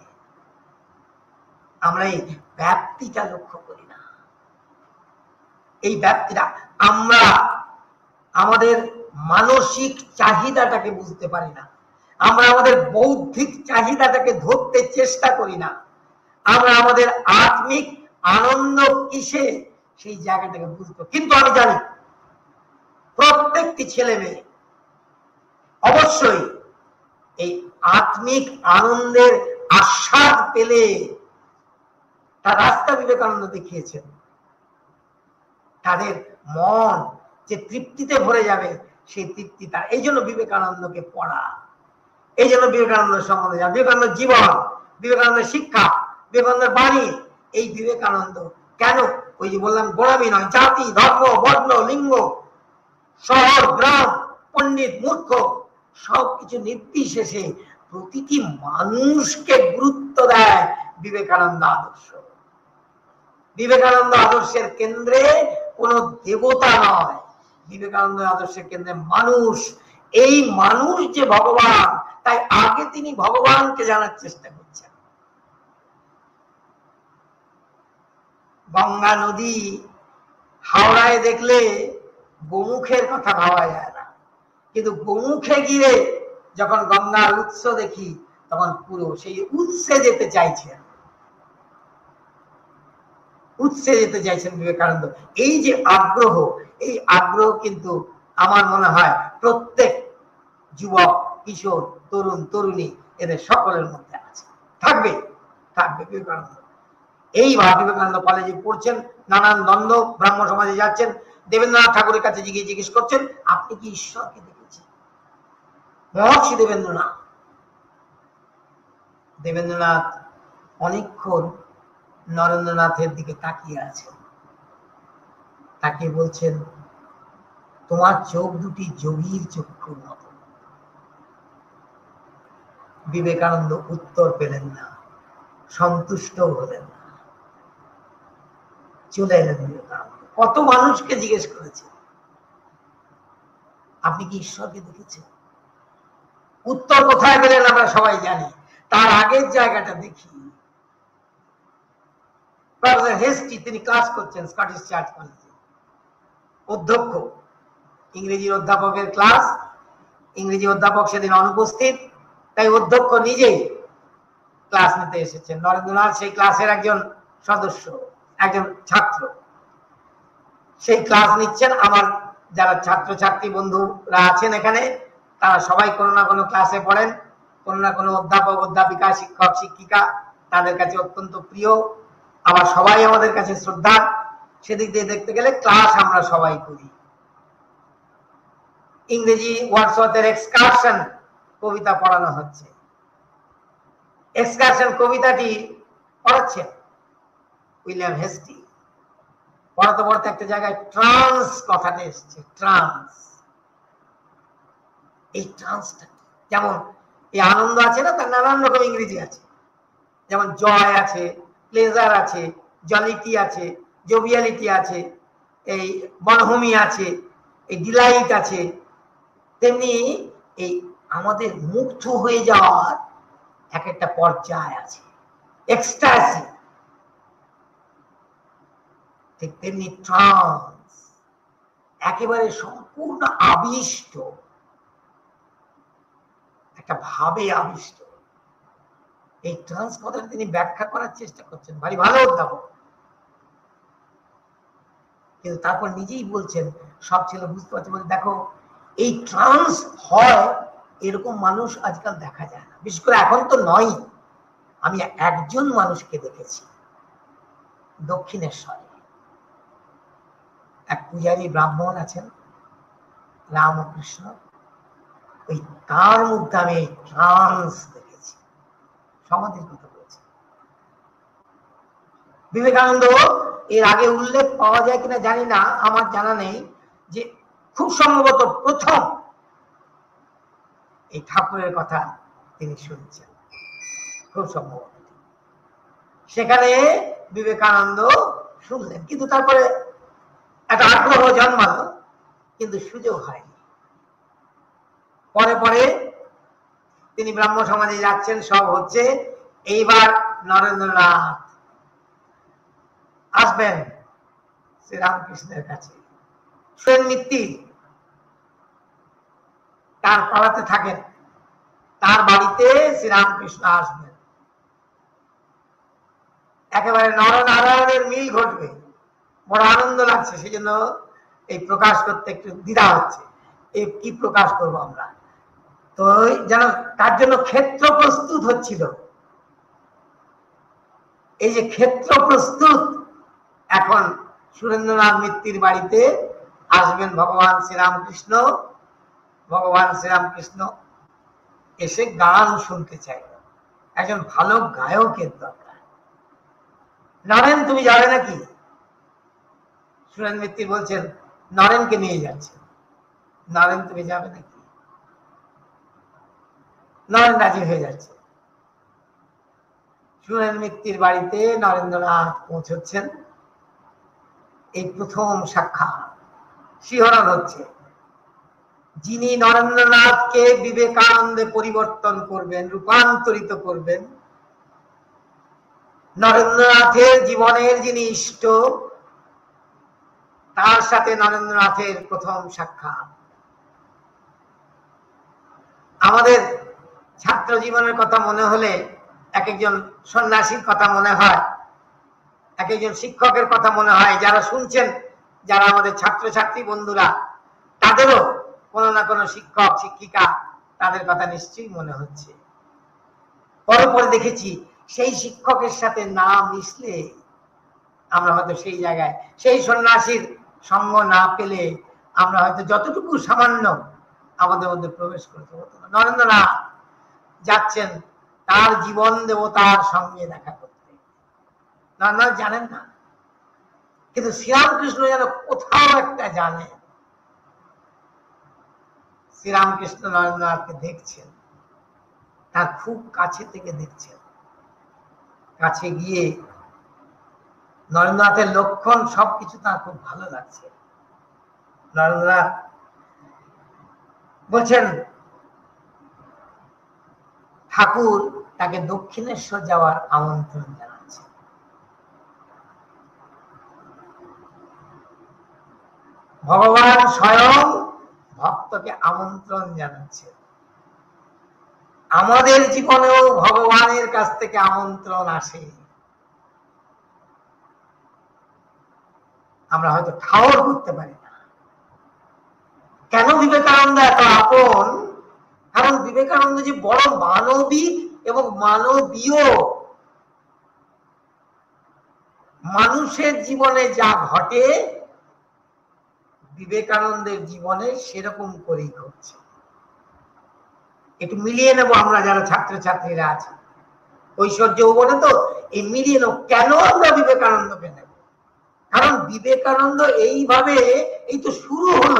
আমরা এই ব্যাপ্তিটা লক্ষ্য করি না। এই ব্যাপ্তিটা আমরা আমাদের মানসিক চাহিদাটাকে বুঝতে পারি না, আমরা আমাদের বৌদ্ধিক চাহিদাটাকে ধরতে চেষ্টা করি না, আমরা আমাদের আত্মিক আনন্দ কিসে সেই জায়গাটাকে বুঝতে। কিন্তু আমি জানি প্রত্যেকটি ছেলে মেয়ে অবশ্যই এই আত্মিক আনন্দের আস্বাদ পেলে তার রাস্তা বিবেকানন্দ দেখিয়েছেন। তাদের মন যে তৃপ্তিতে ভরে যাবে সেই তৃপ্তি তার। এই জন্য বিবেকানন্দকে পড়া, এই জন্য বিবেকানন্দের সম্বন্ধে জানা, বিবেকানন্দের জীবন, বিবেকানন্দের শিক্ষা, বিবেকানন্দের বাণী। এই বিবেকানন্দ কেন, ওই যে বললাম গোড়ামি নয়, জাতি ধর্ম বর্ণ লিঙ্গ শহর গ্রাম পণ্ডিত মূর্খ সবকিছু নির্বিশেষে প্রতিটি মানুষকে গুরুত্ব দেয় বিবেকানন্দ আদর্শ। বিবেকানন্দ আদর্শের কেন্দ্রে কোন দেবতা নয়, বিবেকানন্দ আদর্শের কেন্দ্রে মানুষ। এই মানুষ যে ভগবান, তাই আগে তিনি ভগবানকে জানার চেষ্টা করছেন। গঙ্গা নদী হাওড়ায় দেখলে গোমুখের কথা ভাবা যায় না, কিন্তু গোমুখে গিয়ে যখন গঙ্গার উৎস দেখি তখন পুরো সেই উৎসে যেতে চাইছেন, উৎসে যেতে চাইছেন বিবেকানন্দ। এই যে আগ্রহ, এই আগ্রহ কিন্তু আমার মনে হয় প্রত্যেক যুবক কিশোর তরুণ তরুণী এদের সকলের মধ্যে আছে, থাকবে থাকবে বিবেকানন্দ। এইভাবে বিবেকানন্দ কলেজে পড়ছেন, নানান দ্বন্দ্ব, ব্রাহ্ম সমাজে যাচ্ছেন, দেবেন্দ্রনাথ ঠাকুরের কাছে জিজ্ঞেস জিজ্ঞেস করছেন আপনি কি ঈশ্বরকে দেখেছেন? মহর্ষি দেবেন্দ্রনাথ দেবেন্দ্রনাথ অনেকক্ষণ নরেন্দ্রনাথের দিকে তাকিয়ে আছেন, তাকিয়ে বলছেন তোমার চোখ দুটি যোগীর চক্ষুর মতো। বিবেকানন্দ উত্তর পেলেন না, সন্তুষ্ট হলেন না, চলে এলেন বিবেকানন্দ। কত মানুষকে জিজ্ঞেস করেছে আপনি কি ঈশ্বরকে দেখেছেন? উত্তর কোথায় পেলেন আমরা সবাই জানি। তার আগের জায়গাটা দেখি। হেস্টি তিনি ক্লাস করছেন স্কটিশ চার্চ কলেজে, অধ্যক্ষ, ইংরেজির অধ্যাপকের ক্লাস, ইংরেজি অধ্যাপক সেদিন অনুপস্থিত, তাই অধ্যক্ষ নিজেই ক্লাস নিতে এসেছেন। নরেন্দ্রনাথ সেই ক্লাসের একজন সদস্য, একজন ছাত্র, সেই ক্লাস নিচ্ছেন। আমার যারা ছাত্র ছাত্রী বন্ধুরা আছেন এখানে, তারা সবাই কোনো না কোনো ক্লাসে পড়েন, কোনো না কোনো অধ্যাপক অধ্যাপিকা শিক্ষক শিক্ষিকা তাদের কাছে অত্যন্ত প্রিয়, আবার সবাই আমাদের কাছে শ্রদ্ধা। সেদিক দিয়ে দেখতে গেলে ক্লাস আমরা সবাই করি। ইংরেজি ওয়ার্ডসওয়ার্থের এক্সকারশন কবিতা পড়ানো হচ্ছে। এক্সকারশন কবিতাটি পড়াচ্ছেন উইলিয়াম হেস্টি। পড়াতে পড়াতে একটা জায়গায় ট্রান্স কথাটা এসছে। ট্রান্স, এই ট্রান্সটা যেমন এই আনন্দ আছে না, তার নানান রকম ইংরেজি আছে। যেমন জয় আছে, প্লেজার আছে, জলিটি আছে, জোভিয়ালিটি আছে, এই বনভূমি আছে, এই ডিলাইট আছে। তেমনি এই আমাদের মুগ্ধ হয়ে যাওয়ার এক একটা পর্যায় আছে, এক্সটাসি। ঠিক তেমনি ট্রান্স, একেবারে সম্পূর্ণ আবিষ্ট, একটা ভাবে আবিষ্ট। এই ট্রান্স কথাটা তিনি ব্যাখ্যা করার চেষ্টা করছেন, ভারী ভালো অধ্যাপক, কিন্তু তারপর নিজেই বলছেন সব ছেলে বুঝতে পারছে, বলে দেখো এই ট্রান্স হয় এরকম মানুষ আজকাল দেখা যায় না, বিশেষ করে এখন তো নয়। আমি একজন মানুষকে দেখেছি দক্ষিণেশ্বরে, এক পূজারী ব্রাহ্মণ আছেন রামকৃষ্ণ, ওই তার মধ্যে আমি ট্রান্স দেখেছি। সমাধির কথা বলছি। বিবেকানন্দ এর আগে উল্লেখ পাওয়া যায় কিনা জানি না, আমার জানা নেই, যে খুব সম্ভবত প্রথম এই ঠাকুরের কথা তিনি শুনছেন, খুব সম্ভবত সেখানে বিবেকানন্দ শুনলেন। কিন্তু তারপরে একটা আগ্রহ জন্মালো, কিন্তু সুযোগ হয়নি। পরে পরে তিনি ব্রাহ্ম সমাজে যাচ্ছেন, সব হচ্ছে। এইবার নরেন্দ্রনাথ আসবেন শ্রীরামকৃষ্ণের কাছে, সুরেন মিত্তি তার পাড়াতে থাকেন, তার বাড়িতে শ্রীরামকৃষ্ণ আসবেন, একেবারে নরনারায়ণের মিল ঘটবে। বড় আনন্দ লাগছে, সেই জন্য এই প্রকাশ করতে একটু দ্বিধা হচ্ছে, এই কি প্রকাশ করব আমরা। তো যেন তার জন্য ক্ষেত্র প্রস্তুত হচ্ছিল। এই যে ক্ষেত্র প্রস্তুত, এখন সুরেন্দ্রনাথ মিত্তির বাড়িতে আসবেন ভগবান শ্রীরামকৃষ্ণ। ভগবান শ্রীরামকৃষ্ণ এসে গান শুনতে চাই, একজন ভালো গায়কের দরকার। নরেন তুমি যাবে নাকি? সুরেন মিত্তি বলছেন নরেনকে নিয়ে যাচ্ছে। নরেন তুমি যাবে নাকি? নরেন রাজি হয়ে যাচ্ছে। সুরেন মিত্তির বাড়িতে নরেন্দ্রনাথ পৌঁছচ্ছেন। এই প্রথম সাক্ষাৎ, শিহরণ হচ্ছে। যিনি নরেন্দ্রনাথকে বিবেকানন্দে পরিবর্তন করবেন, রূপান্তরিত করবেন, নরেন্দ্রনাথের জীবনের যিনি ইষ্ট, তার সাথে নরেন্দ্রনাথের প্রথম সাক্ষাৎ। আমাদের ছাত্র জীবনের কথা মনে হলে এক একজন সন্ন্যাসীর কথা মনে হয়, এক একজন শিক্ষকের কথা মনে হয়। যারা শুনছেন, যারা আমাদের ছাত্রছাত্রী বন্ধুরা, তাদেরও কোনো না কোনো শিক্ষক শিক্ষিকা, তাদের কথা নিশ্চয়ই মনে হচ্ছে। পরে পরে দেখেছি সেই শিক্ষকের সাথে না মিশলে আমরা হয়তো সেই জায়গায়, সেই সন্ন্যাসীর সঙ্গ না পেলে আমরা হয়তো যতটুকু সামান্য আমাদের মধ্যে প্রবেশ করতে হতো না। নরেন্দ্রনাথ যাচ্ছেন তার জীবন দেবতার সঙ্গে দেখা করতে। নরেন্দ্রনাথ জানেন না, কিন্তু শ্রীরামকৃষ্ণ যেন কোথাও একটা জানে। শ্রীরামকৃষ্ণ নরেন্দ্রনাথকে দেখছেন, তার খুব কাছে থেকে দেখছেন। কাছে গিয়ে নরেন্দ্রনাথের লক্ষণ সবকিছু তার খুব ভালো লাগছে। নরেন্দ্রনাথ বলছেন ঠাকুর তাকে দক্ষিণেশ্বর যাওয়ার আমন্ত্রণ জানাচ্ছে। ভগবান স্বয়ং ভক্তকে আমন্ত্রণ জানাচ্ছে। আমাদের জীবনেও ভগবানের কাছ থেকে আমন্ত্রণ আসে, আমরা হয়তো ঠাওর করতে পারি না। কেন বিবেকানন্দ এত আপন? কারণ বিবেকানন্দ যে বড় মানবিক এবং মানবীয়। মানুষের জীবনে যা ঘটে বিবেকানন্দের জীবনে সেরকম করেই ঘটছে। একটু মিলিয়ে নেবো আমরা যারা ছাত্রছাত্রীরা আছে, ঐশ্বর্য যৌবনে তো এই মিলিয়ে নেব। কেন আমরা বিবেকানন্দকে নেব? কারণ বিবেকানন্দ এইভাবে, এই তো শুরু হলো,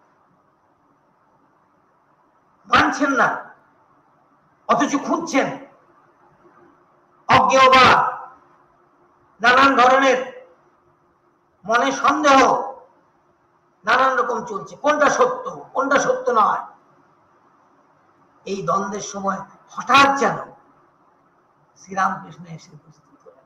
মানছেন না, অথচ খুঁজছেন। অজ্ঞেয়বাদ, নানান ধরনের মনে সন্দেহ, নানান রকম চলছে। কোনটা সত্য, কোনটা সত্য নয়, এই দ্বন্দ্বের সময় হঠাৎ যেন শ্রীরামকৃষ্ণ এসে উপস্থিত হলেন।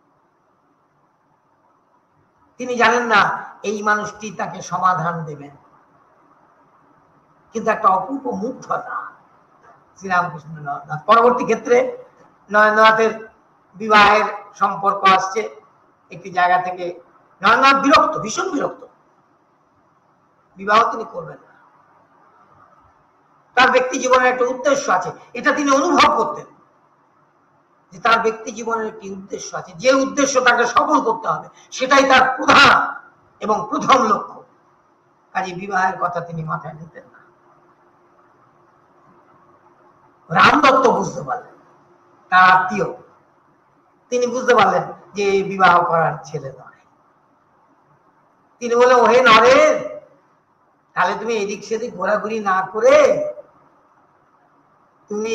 তিনি জানেন না এই মানুষটি তাকে সমাধান দেবেন, কিন্তু একটা অপূর্ব মুগ্ধতা শ্রীরামকৃষ্ণ নরেন্দ্রনাথ। পরবর্তী ক্ষেত্রে নরেন্দ্রনাথের বিবাহের সম্পর্ক আসছে একটি জায়গা থেকে। নরেন্দ্রনাথ বিরক্ত, ভীষণ বিরক্ত, বিবাহ তিনি করবেন না। তার ব্যক্তি জীবনের একটা উদ্দেশ্য আছে, এটা তিনি অনুভব করতেন যে তার ব্যক্তি জীবনের একটি উদ্দেশ্য আছে, যে উদ্দেশ্য তাকে সফল করতে হবে, সেটাই তার প্রধান এবং প্রথম লক্ষ্য। কাজে বিবাহের কথা তিনি মাথায় নিতেন না। রামদত্ত বুঝতে পারলেন, তার আত্মীয়, তিনি বুঝতে পারলেন যে বিবাহ করার ছেলে নয়। তিনি বললেন, ওহে নরেন, তাহলে তুমি এদিক সেদিক ঘোরাঘুরি না করে তুমি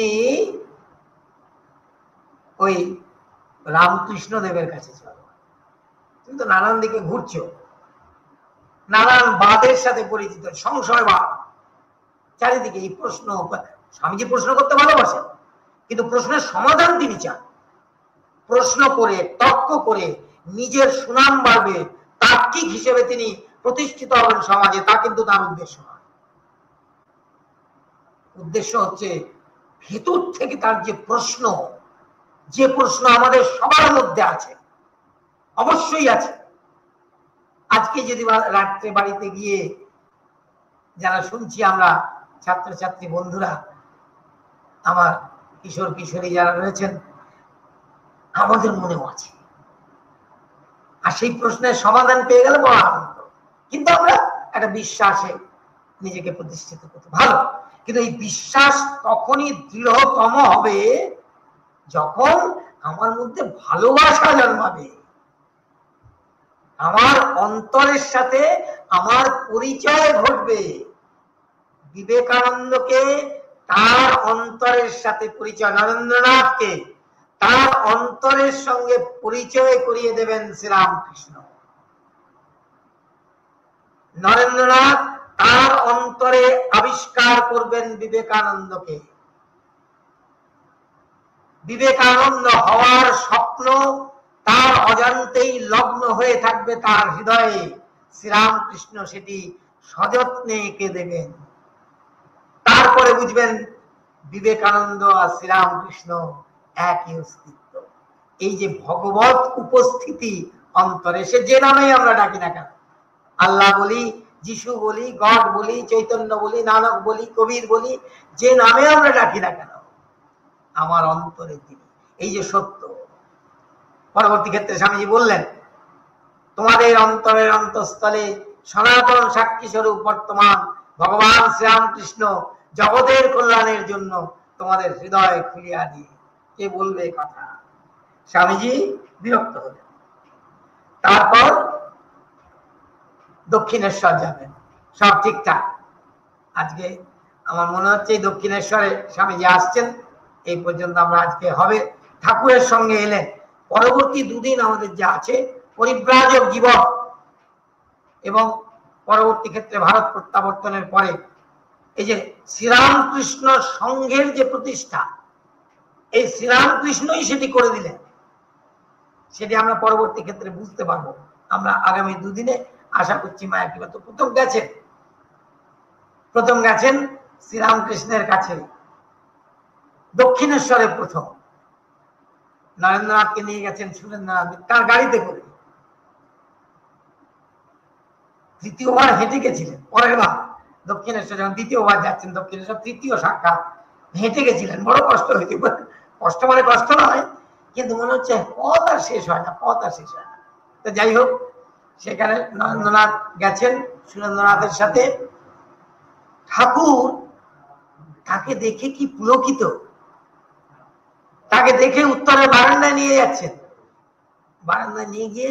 ওই রামকৃষ্ণ দেবের কাছে চলো। তুমি তো নানান দিকে ঘুরছো, নানান বাদের সাথে পরিচিত, সংশয় বাদ চারিদিকে। এই প্রশ্ন, স্বামীজি প্রশ্ন করতে ভালোবাসেন, কিন্তু প্রশ্নের সমাধান তিনি চান। প্রশ্ন করে, তর্ক করে নিজের সুনাম বাড়বে, তাত্ত্বিক হিসেবে তিনি প্রতিষ্ঠিত হবেন সমাজে, তা কিন্তু তার উদ্দেশ্য নয়। উদ্দেশ্য হচ্ছে ভেতর থেকে তার যে প্রশ্ন, যে প্রশ্ন আমাদের সবার মধ্যে আছে, অবশ্যই আছে। আজকে যদি রাত্রে বাড়িতে গিয়ে যারা শুনছি আমরা ছাত্রছাত্রী বন্ধুরা, আমার কিশোর কিশোরী যারা রয়েছেন, আমাদের মনেও আছে, আর সেই প্রশ্নের সমাধান পেয়ে গেলে বড় আনন্দ। কিন্তু আমরা একটা বিশ্বাসে নিজেকে প্রতিষ্ঠিত করতে ভালো, কিন্তু এই বিশ্বাস তখনই দৃঢ়তম হবে যখন আমার মধ্যে ভালোবাসা জন্মাবে, আমার অন্তরের সাথে আমার পরিচয় ঘটবে। বিবেকানন্দকে তার অন্তরের সাথে পরিচয়, নরেন্দ্রনাথকে তার অন্তরের সঙ্গে পরিচয় করিয়ে দেবেন শ্রীরামকৃষ্ণ। নরেন্দ্রনাথ তার অন্তরে আবিষ্কার করবেন বিবেকানন্দকে। বিবেকানন্দ হওয়ার স্বপ্ন তার অজান্তেই লগ্ন হয়ে থাকবে তার হৃদয়ে। শ্রীরামকৃষ্ণ সেটি সযত্নে এঁকে দেবেন। তারপরে বুঝবেন বিবেকানন্দ আর শ্রীরামকৃষ্ণ একই অস্তিত্ব। এই যে ভগবত উপস্থিতি অন্তরে, সে যে নামেই আমরা ডাকি না কেন, আল্লাহ বলি, যিশু বলি, গড বলি, চৈতন্য বলি, নানক বলি, কবির বলি, যে নামে আমরা ডাকি না কেন, আমার অন্তরে তিনি। এই যে সত্য, পরবর্তী ক্ষেত্রে স্বামীজি বললেন, তোমাদের অন্তরের অন্তঃস্থলে সনাতন সাক্ষী স্বরূপ বর্তমান ভগবান শ্রীরামকৃষ্ণ জগতের কল্যাণের জন্য তোমাদের হৃদয় খুলিয়া দিয়ে। কে বলবে কথা? স্বামীজি বিরক্ত হলেন। তারপর দক্ষিণেশ্বর যাবেন, সব ঠিকঠাক। আজকে আমার মনে হচ্ছে এই দক্ষিণেশ্বরে স্বামীজি আসছেন, এই পর্যন্ত আমরা আজকে হবে। ঠাকুরের সঙ্গে এলেন। পরবর্তী দুদিন আমাদের যা আছে, পরিব্রাজক জীবন এবং পরবর্তী ক্ষেত্রে ভারত প্রত্যাবর্তনের পরে এই যে শ্রীরামকৃষ্ণ সংঘের যে প্রতিষ্ঠা, এই শ্রীরামকৃষ্ণই সেটি করে দিলেন। সেটি আমরা পরবর্তী ক্ষেত্রে বুঝতে পারবো। আমরা আগামী দুদিনে আশা করছি মায়ের কৃপা। তো প্রথম গেছেন প্রথম গেছেন শ্রীরামকৃষ্ণের কাছে দক্ষিণেশ্বরে। প্রথম নরেন্দ্রনাথকে নিয়ে গেছেন সুরেন্দ্রনাথ তার গাড়িতে করে। তৃতীয়বার হেঁটে গেছিলেন। পরের বার দক্ষিণেশ্বর যখন দ্বিতীয়বার যাচ্ছেন দক্ষিণেশ্বর, তৃতীয় সাক্ষাৎ, হেঁটে গেছিলেন। বড় কষ্ট হয়েছে, কষ্ট মানে কষ্ট নয়, কিন্তু মনে হচ্ছে পথ আর শেষ হয় না, পথ আর শেষ হয় না। তো যাই হোক, সেখানে নরেন্দ্রনাথ গেছেন সুরেন্দ্রনাথের সাথে। ঠাকুর তাকে দেখে কি পুলকিত, তাকে দেখে উত্তরের বারান্দায় নিয়ে যাচ্ছেন। বারান্দায় নিয়ে গিয়ে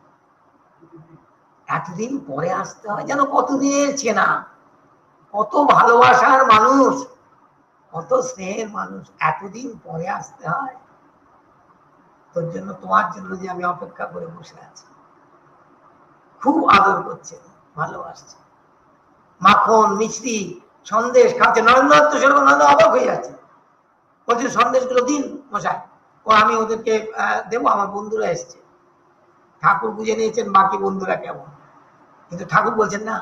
এতদিন পরে আসতে হয়, যেন কতদিনের চেনা, কত ভালোবাসার মানুষ, কত স্নেহের মানুষ, এতদিন পরে আসতে হয়। তোর জন্য, তোমার জন্য যে আমি অপেক্ষা করে বসে আছি। খুব আদর করছেন, ভালোবাসছেন। মাখন, মিষ্টি, সন্দেশ খাচ্ছে। নরেন্দ্রনাথ তো সেরকম অবাক হয়ে যাচ্ছে, বলছে সন্দেশগুলো দিন মশাই, ও আমি ওদেরকে দেবো, আমার বন্ধুরা এসছে। ঠাকুর বুঝে নিয়েছেন বাকি বন্ধুরা কেমন, কিন্তু ঠাকুর বলছেন না।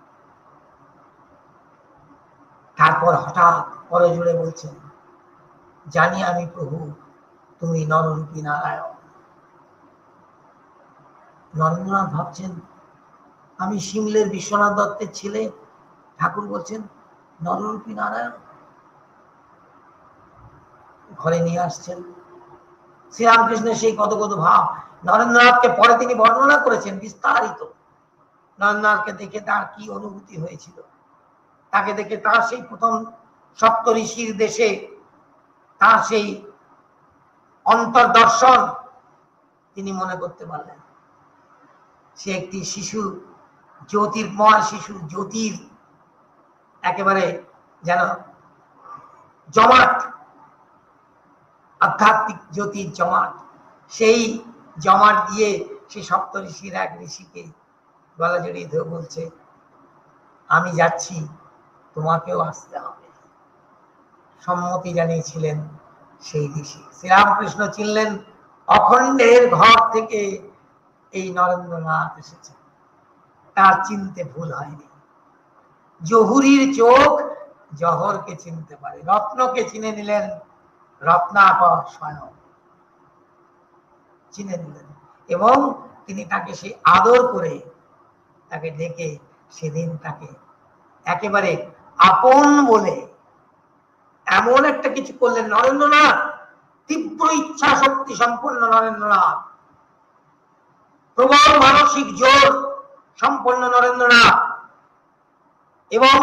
তারপর হঠাৎ পরে জুড়ে বলছেন, জানি আমি প্রভু তুমি নররূপী নারায়ণ। নরেন্দ্রনাথ ভাবছেন আমি সিমলের বিশ্বনাথ দত্তের ছেলে, ঠাকুর বলছেন নররূপী নারায়ণ। ঘরে নিয়ে আসছেন। শ্রীরামকৃষ্ণের সেই কত কত ভাব নরেন্দ্রনাথকে পরে তিনি বর্ণনা করেছেন বিস্তারিত। নরেন্দ্রনাথকে দেখে তার কি অনুভূতি হয়েছিল, তাকে দেখে তার সেই প্রথম সপ্ত ঋষির দেশে তার সেই অন্তর্দর্শন তিনি মনে করতে পারলেন। সে একটি শিশু, জ্যোতির্ময় শিশু, জ্যোতির একেবারে যেন জমাট, আধ্যাত্মিক জ্যোতির জমাট। সেই জমাট দিয়ে সেই সপ্ত ঋষির এক ঋষিকে গলা জড়িয়ে ধরে বলছে, আমি যাচ্ছি, তোমাকেও আসতে হবে। সম্মতি জানিয়েছিলেন সেই ঋষি। শ্রীরামকৃষ্ণ চিনলেন অখণ্ডের ঘর থেকে এই নরেন্দ্রনাথ এসেছে। তার চিনতে ভুল হয়নি। জহুরির চোখ জহরকে চিনতে পারে, রত্নকে চিনে নিলেন রত্নাকর স্বয়ং চিনে নিলেন, এবং তিনি তাকে সেই আদর করে তাকে ডেকে সেদিন তাকে একেবারে আপন বলে এমন একটা কিছু করলেন। নরেন্দ্রনাথ তীব্র ইচ্ছা শক্তি সম্পন্ন নরেন্দ্রনাথ, প্রবল মানসিক জোর সম্পন্ন নরেন্দ্রনাথ, এবং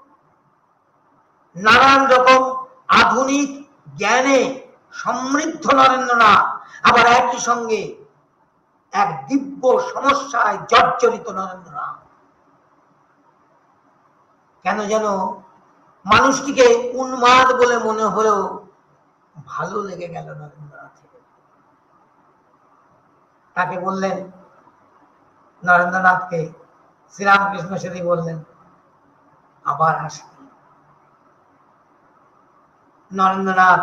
নানান রকম আধুনিক জ্ঞানে সমৃদ্ধ নরেন্দ্রনাথ, আবার একই সঙ্গে এক দিব্য সমস্যায় জর্জরিত নরেন্দ্রনাথ। কেন যেন মানুষটিকে উন্মাদ বলে মনে হলেও ভালো লেগে গেল নরেন্দ্রনাথের। তাকে বললেন, নরেন্দ্রনাথকে শ্রীরামকৃষ্ণ সেদিন বললেন আবার আসবে। নরেন্দ্রনাথ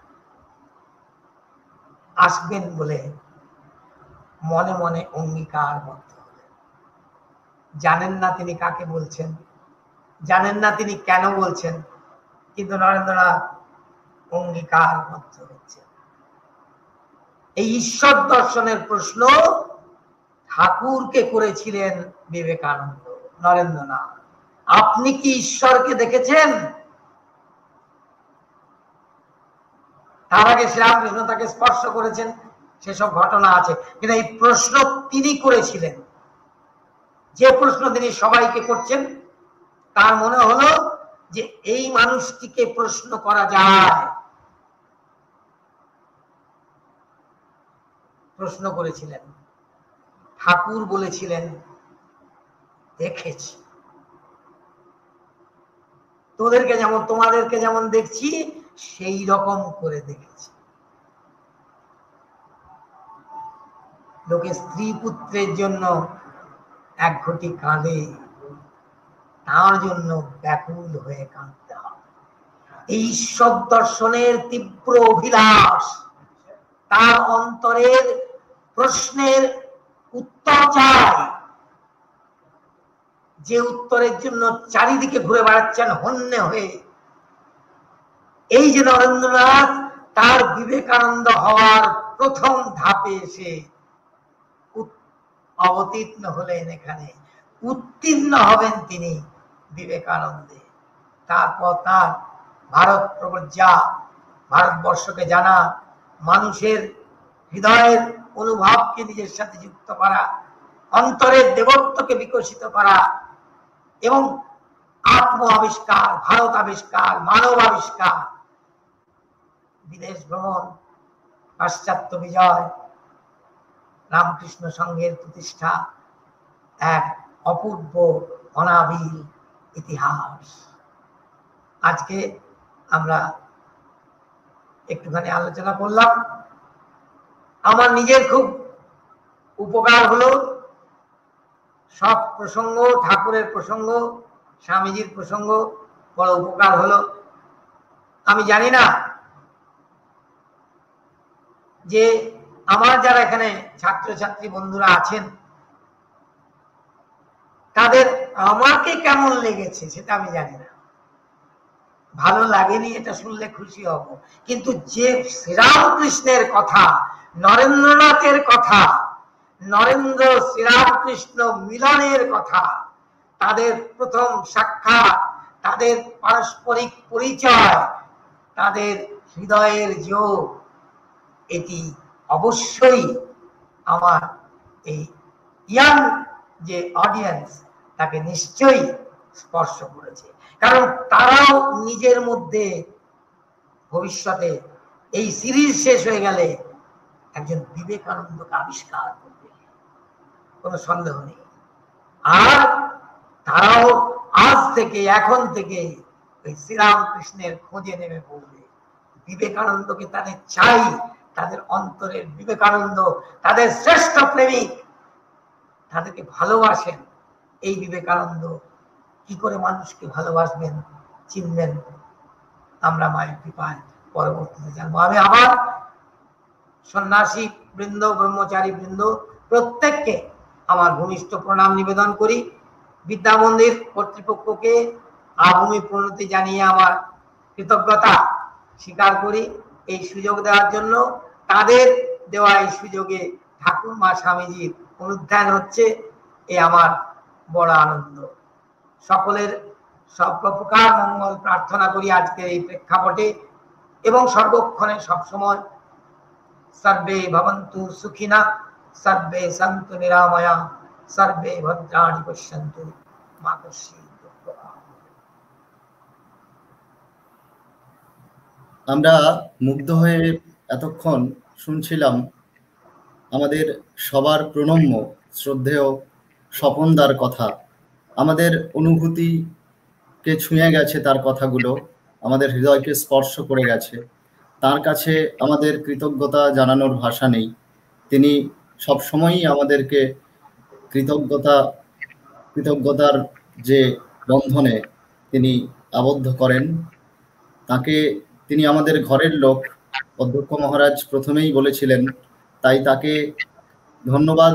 আসবেন বলে মনে মনে অঙ্গীকারবদ্ধ হলেন। জানেন না তিনি কাকে বলছেন, জানেন না তিনি কেন বলছেন, কিন্তু নরেন্দ্রনাথ অঙ্গীকারবদ্ধ হচ্ছেন। এই ঈশ্বর দর্শনের প্রশ্ন ঠাকুরকে করেছিলেন বিবেকানন্দ। নরেন্দ্রনাথ, আপনি কি ঈশ্বরকে দেখেছেন? তার আগে শ্রীরামকৃষ্ণ তাকে স্পর্শ করেছেন, সেসব ঘটনা আছে, কিন্তু এই প্রশ্ন তিনি করেছিলেন। যে প্রশ্ন তিনি সবাইকে করছেন, তার মনে হলো যে এই মানুষটিকে প্রশ্ন করা যায়। প্রশ্ন করেছিলেন। ঠাকুর বলেছিলেন দেখেছি, তোদেরকে যেমন তোমাদেরকে যেমন দেখছি সেই রকম করে দেখেছি। লোকে স্ত্রী পুত্রের জন্য এক ঘটি কাঁদে, তার জন্য ব্যাকুল হয়ে কাঁদতে হবে। এই ঈশ্বর দর্শনের তীব্র অভিলাষ, তার অন্তরের প্রশ্নের উত্তর চায়, যে উত্তরের জন্য চারিদিকে ঘুরে বেড়াচ্ছেন হন্যে হয়ে। এই যে নরেন্দ্রনাথ তার বিবেকানন্দ হওয়ার প্রথম ধাপে এসে অবতীর্ণ হলেন, এখানে উত্তীর্ণ হবেন তিনি বিবেকানন্দে। তারপর তার ভারত প্রবজ্জা, ভারতবর্ষকে জানা, মানুষের হৃদয়ের অনুভবকে নিজের সাথে যুক্ত করা, অন্তরের দেবত্বকে বিকশিত করা, এবং আত্ম আবিষ্কার, ভারত আবিষ্কার, মানব আবিষ্কার, বিদেশ ভ্রমণ, পাশ্চাত্য বিজয়, রামকৃষ্ণ সংঘের প্রতিষ্ঠা, এক অপূর্ব অনাবিল ইতিহাস। আজকে আমরা একটুখানি আলোচনা করলাম। আমার নিজের খুব উপকার হলো, সব প্রসঙ্গ, ঠাকুরের প্রসঙ্গ, স্বামীজির প্রসঙ্গ বড় উপকার হলো। আমি জানি না যে আমার যারা এখানে ছাত্রছাত্রী বন্ধুরা আছেন তাদের আমাকে কেমন লেগেছে সেটা আমি জানি না। ভালো লাগেনি এটা শুনলে খুশি হব, কিন্তু যে শ্রীরামকৃষ্ণের কথা, নরেন্দ্রনাথের কথা, নরেন্দ্র শ্রীরামকৃষ্ণ মিলনের কথা, তাদের প্রথম সাক্ষাৎ, তাদের পারস্পরিক পরিচয়, তাদের হৃদয়ের যোগ, এটি অবশ্যই আমার এই ইয়াং যে অডিয়েন্স তাকে নিশ্চয়ই স্পর্শ করেছে। কারণ তারাও নিজের মধ্যে ভবিষ্যতে এই সিরিজ শেষ হয়ে গেলে একজন বিবেকানন্দকে আবিষ্কার করবে, কোনো সন্দেহ নেই। আর তারাও আজ থেকে, এখন থেকে ওই শ্রীরামকৃষ্ণের খোঁজে নেমে পড়বে। বিবেকানন্দকে তাদের চাই, তাদের অন্তরের বিবেকানন্দ, তাদের শ্রেষ্ঠ প্রেমিক, তাদেরকে ভালোবাসেন। এই বিবেকানন্দ কি করে মানুষকে ভালোবাসবেন, চিনবেন, আমরা মায়ের কৃপায় পরবর্তীতে জানবো। আমি আবার সন্ন্যাসী বৃন্দ, ব্রহ্মচারী বৃন্দ প্রত্যেককে আমার ঘনিষ্ঠ প্রণাম নিবেদন করি। বিদ্যা মন্দির কর্তৃপক্ষকে আভূমি প্রণতি জানিয়ে আমার কৃতজ্ঞতা স্বীকার করি। এই সুযোগ দেওয়ার জন্য, তাদের দেওয়া এই সুযোগে ঠাকুরমা স্বামীজির অনুধ্যান হচ্ছে, এ আমার বড় আনন্দ। সকলের সর্বপ্রকার মঙ্গল প্রার্থনা করি আজকের এই প্রেক্ষাপটে এবং সর্বক্ষণে সবসময়। সর্বে ভবন্তু সুখিনা, সর্বে সন্তু নিরাময়া, সর্বে ভদ্রাণি পশ্যন্তু মা কশ্চিৎ দুঃখভাগ্। আমরা মুগ্ধ হয়ে এতক্ষণ শুনছিলাম আমাদের সবার প্রণম্য শ্রদ্ধেয় স্বপনদার কথা। আমাদের অনুভূতিকে ছুঁয়ে গেছে তার কথাগুলো, আমাদের হৃদয়কে স্পর্শ করে গেছে। তার কাছে আমাদের কৃতজ্ঞতা জানানোর ভাষা নেই। তিনি সবসময়ই আমাদেরকে কৃতজ্ঞতা কৃতজ্ঞতার যে বন্ধনে তিনি আবদ্ধ করেন। তাকে তিনি আমাদের ঘরের লোক, অধ্যক্ষ মহারাজ প্রথমেই বলেছিলেন, তাই তাকে ধন্যবাদ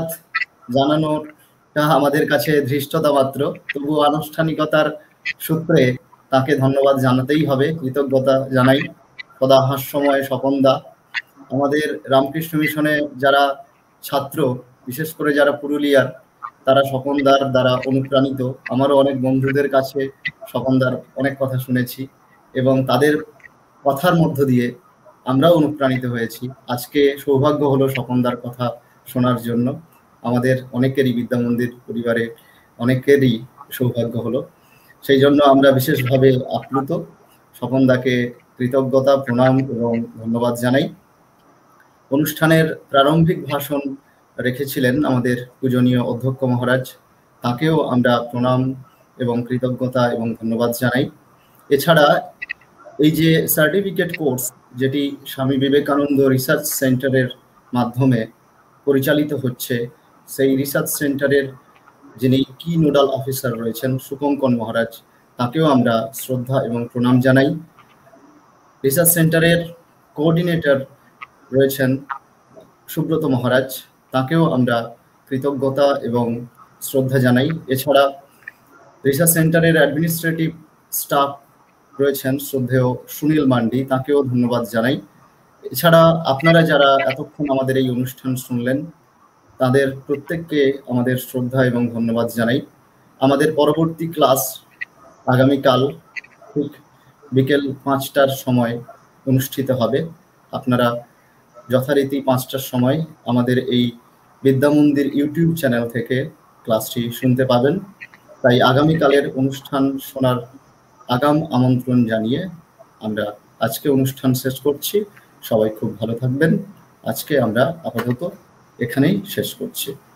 জানানোটা আমাদের কাছে ধৃষ্টতা মাত্র, তবু আনুষ্ঠানিকতার সূত্রে তাকে ধন্যবাদ জানাতেই হবে। কৃতজ্ঞতা জানাই। সদা হাস্যময় স্বপনদা, আমাদের রামকৃষ্ণ মিশনে যারা ছাত্র, বিশেষ করে যারা পুরুলিয়ার, তারা স্বপনদার দ্বারা অনুপ্রাণিত। আমারও অনেক বন্ধুদের কাছে স্বপনদার অনেক কথা শুনেছি এবং তাদের কথার মধ্য দিয়ে আমরাও অনুপ্রাণিত হয়েছি। আজকে সৌভাগ্য হলো স্বপনদার কথা শোনার জন্য। আমাদের অনেকেরই, বিদ্যা মন্দির পরিবারে অনেকেরই সৌভাগ্য হলো। সেই জন্য আমরা বিশেষভাবে আপ্লুত। স্বপনদাকে কৃতজ্ঞতা, প্রণাম এবং ধন্যবাদ জানাই। অনুষ্ঠানের প্রারম্ভিক ভাষণ রেখেছিলেন আমাদের পূজনীয় অধ্যক্ষ মহারাজ, তাকেও আমরা প্রণাম এবং কৃতজ্ঞতা এবং ধন্যবাদ জানাই। এছাড়া এই যে সার্টিফিকেট কোর্স, যেটি স্বামী বিবেকানন্দ রিসার্চ সেন্টারের মাধ্যমে পরিচালিত হচ্ছে, সেই রিসার্চ সেন্টারের যিনি কি নোডাল অফিসার রয়েছেন শুভঙ্কর মহারাজ, তাকেও আমরা শ্রদ্ধা এবং প্রণাম জানাই। রিসার্চ সেন্টারের কোঅর্ডিনেটর রয়েছেন সুব্রত মহারাজ, তাকেও আমরা কৃতজ্ঞতা এবং শ্রদ্ধা জানাই। এছাড়া রিসার্চ সেন্টারের অ্যাডমিনিস্ট্রেটিভ স্টাফ রয়েছেন শ্রদ্ধেয় সুনীল মান্ডি, তাকেও ধন্যবাদ জানাই। এছাড়া আপনারা যারা এতক্ষণ আমাদের এই অনুষ্ঠান শুনলেন, তাদের প্রত্যেককে আমাদের শ্রদ্ধা এবং ধন্যবাদ জানাই। আমাদের পরবর্তী ক্লাস আগামীকাল ঠিক বিকেল পাঁচটার সময় অনুষ্ঠিত হবে। আপনারা যথারীতি পাঁচটার সময় আমাদের এই বিদ্যা মন্দির ইউটিউব চ্যানেল থেকে ক্লাসটি শুনতে পাবেন। তাই আগামীকালের অনুষ্ঠান শোনার আগাম আমন্ত্রণ জানিয়ে আমরা আজকে অনুষ্ঠান শেষ করছি। সবাই খুব ভালো থাকবেন। আজকে আমরা আপাতত এখানেই শেষ করছি।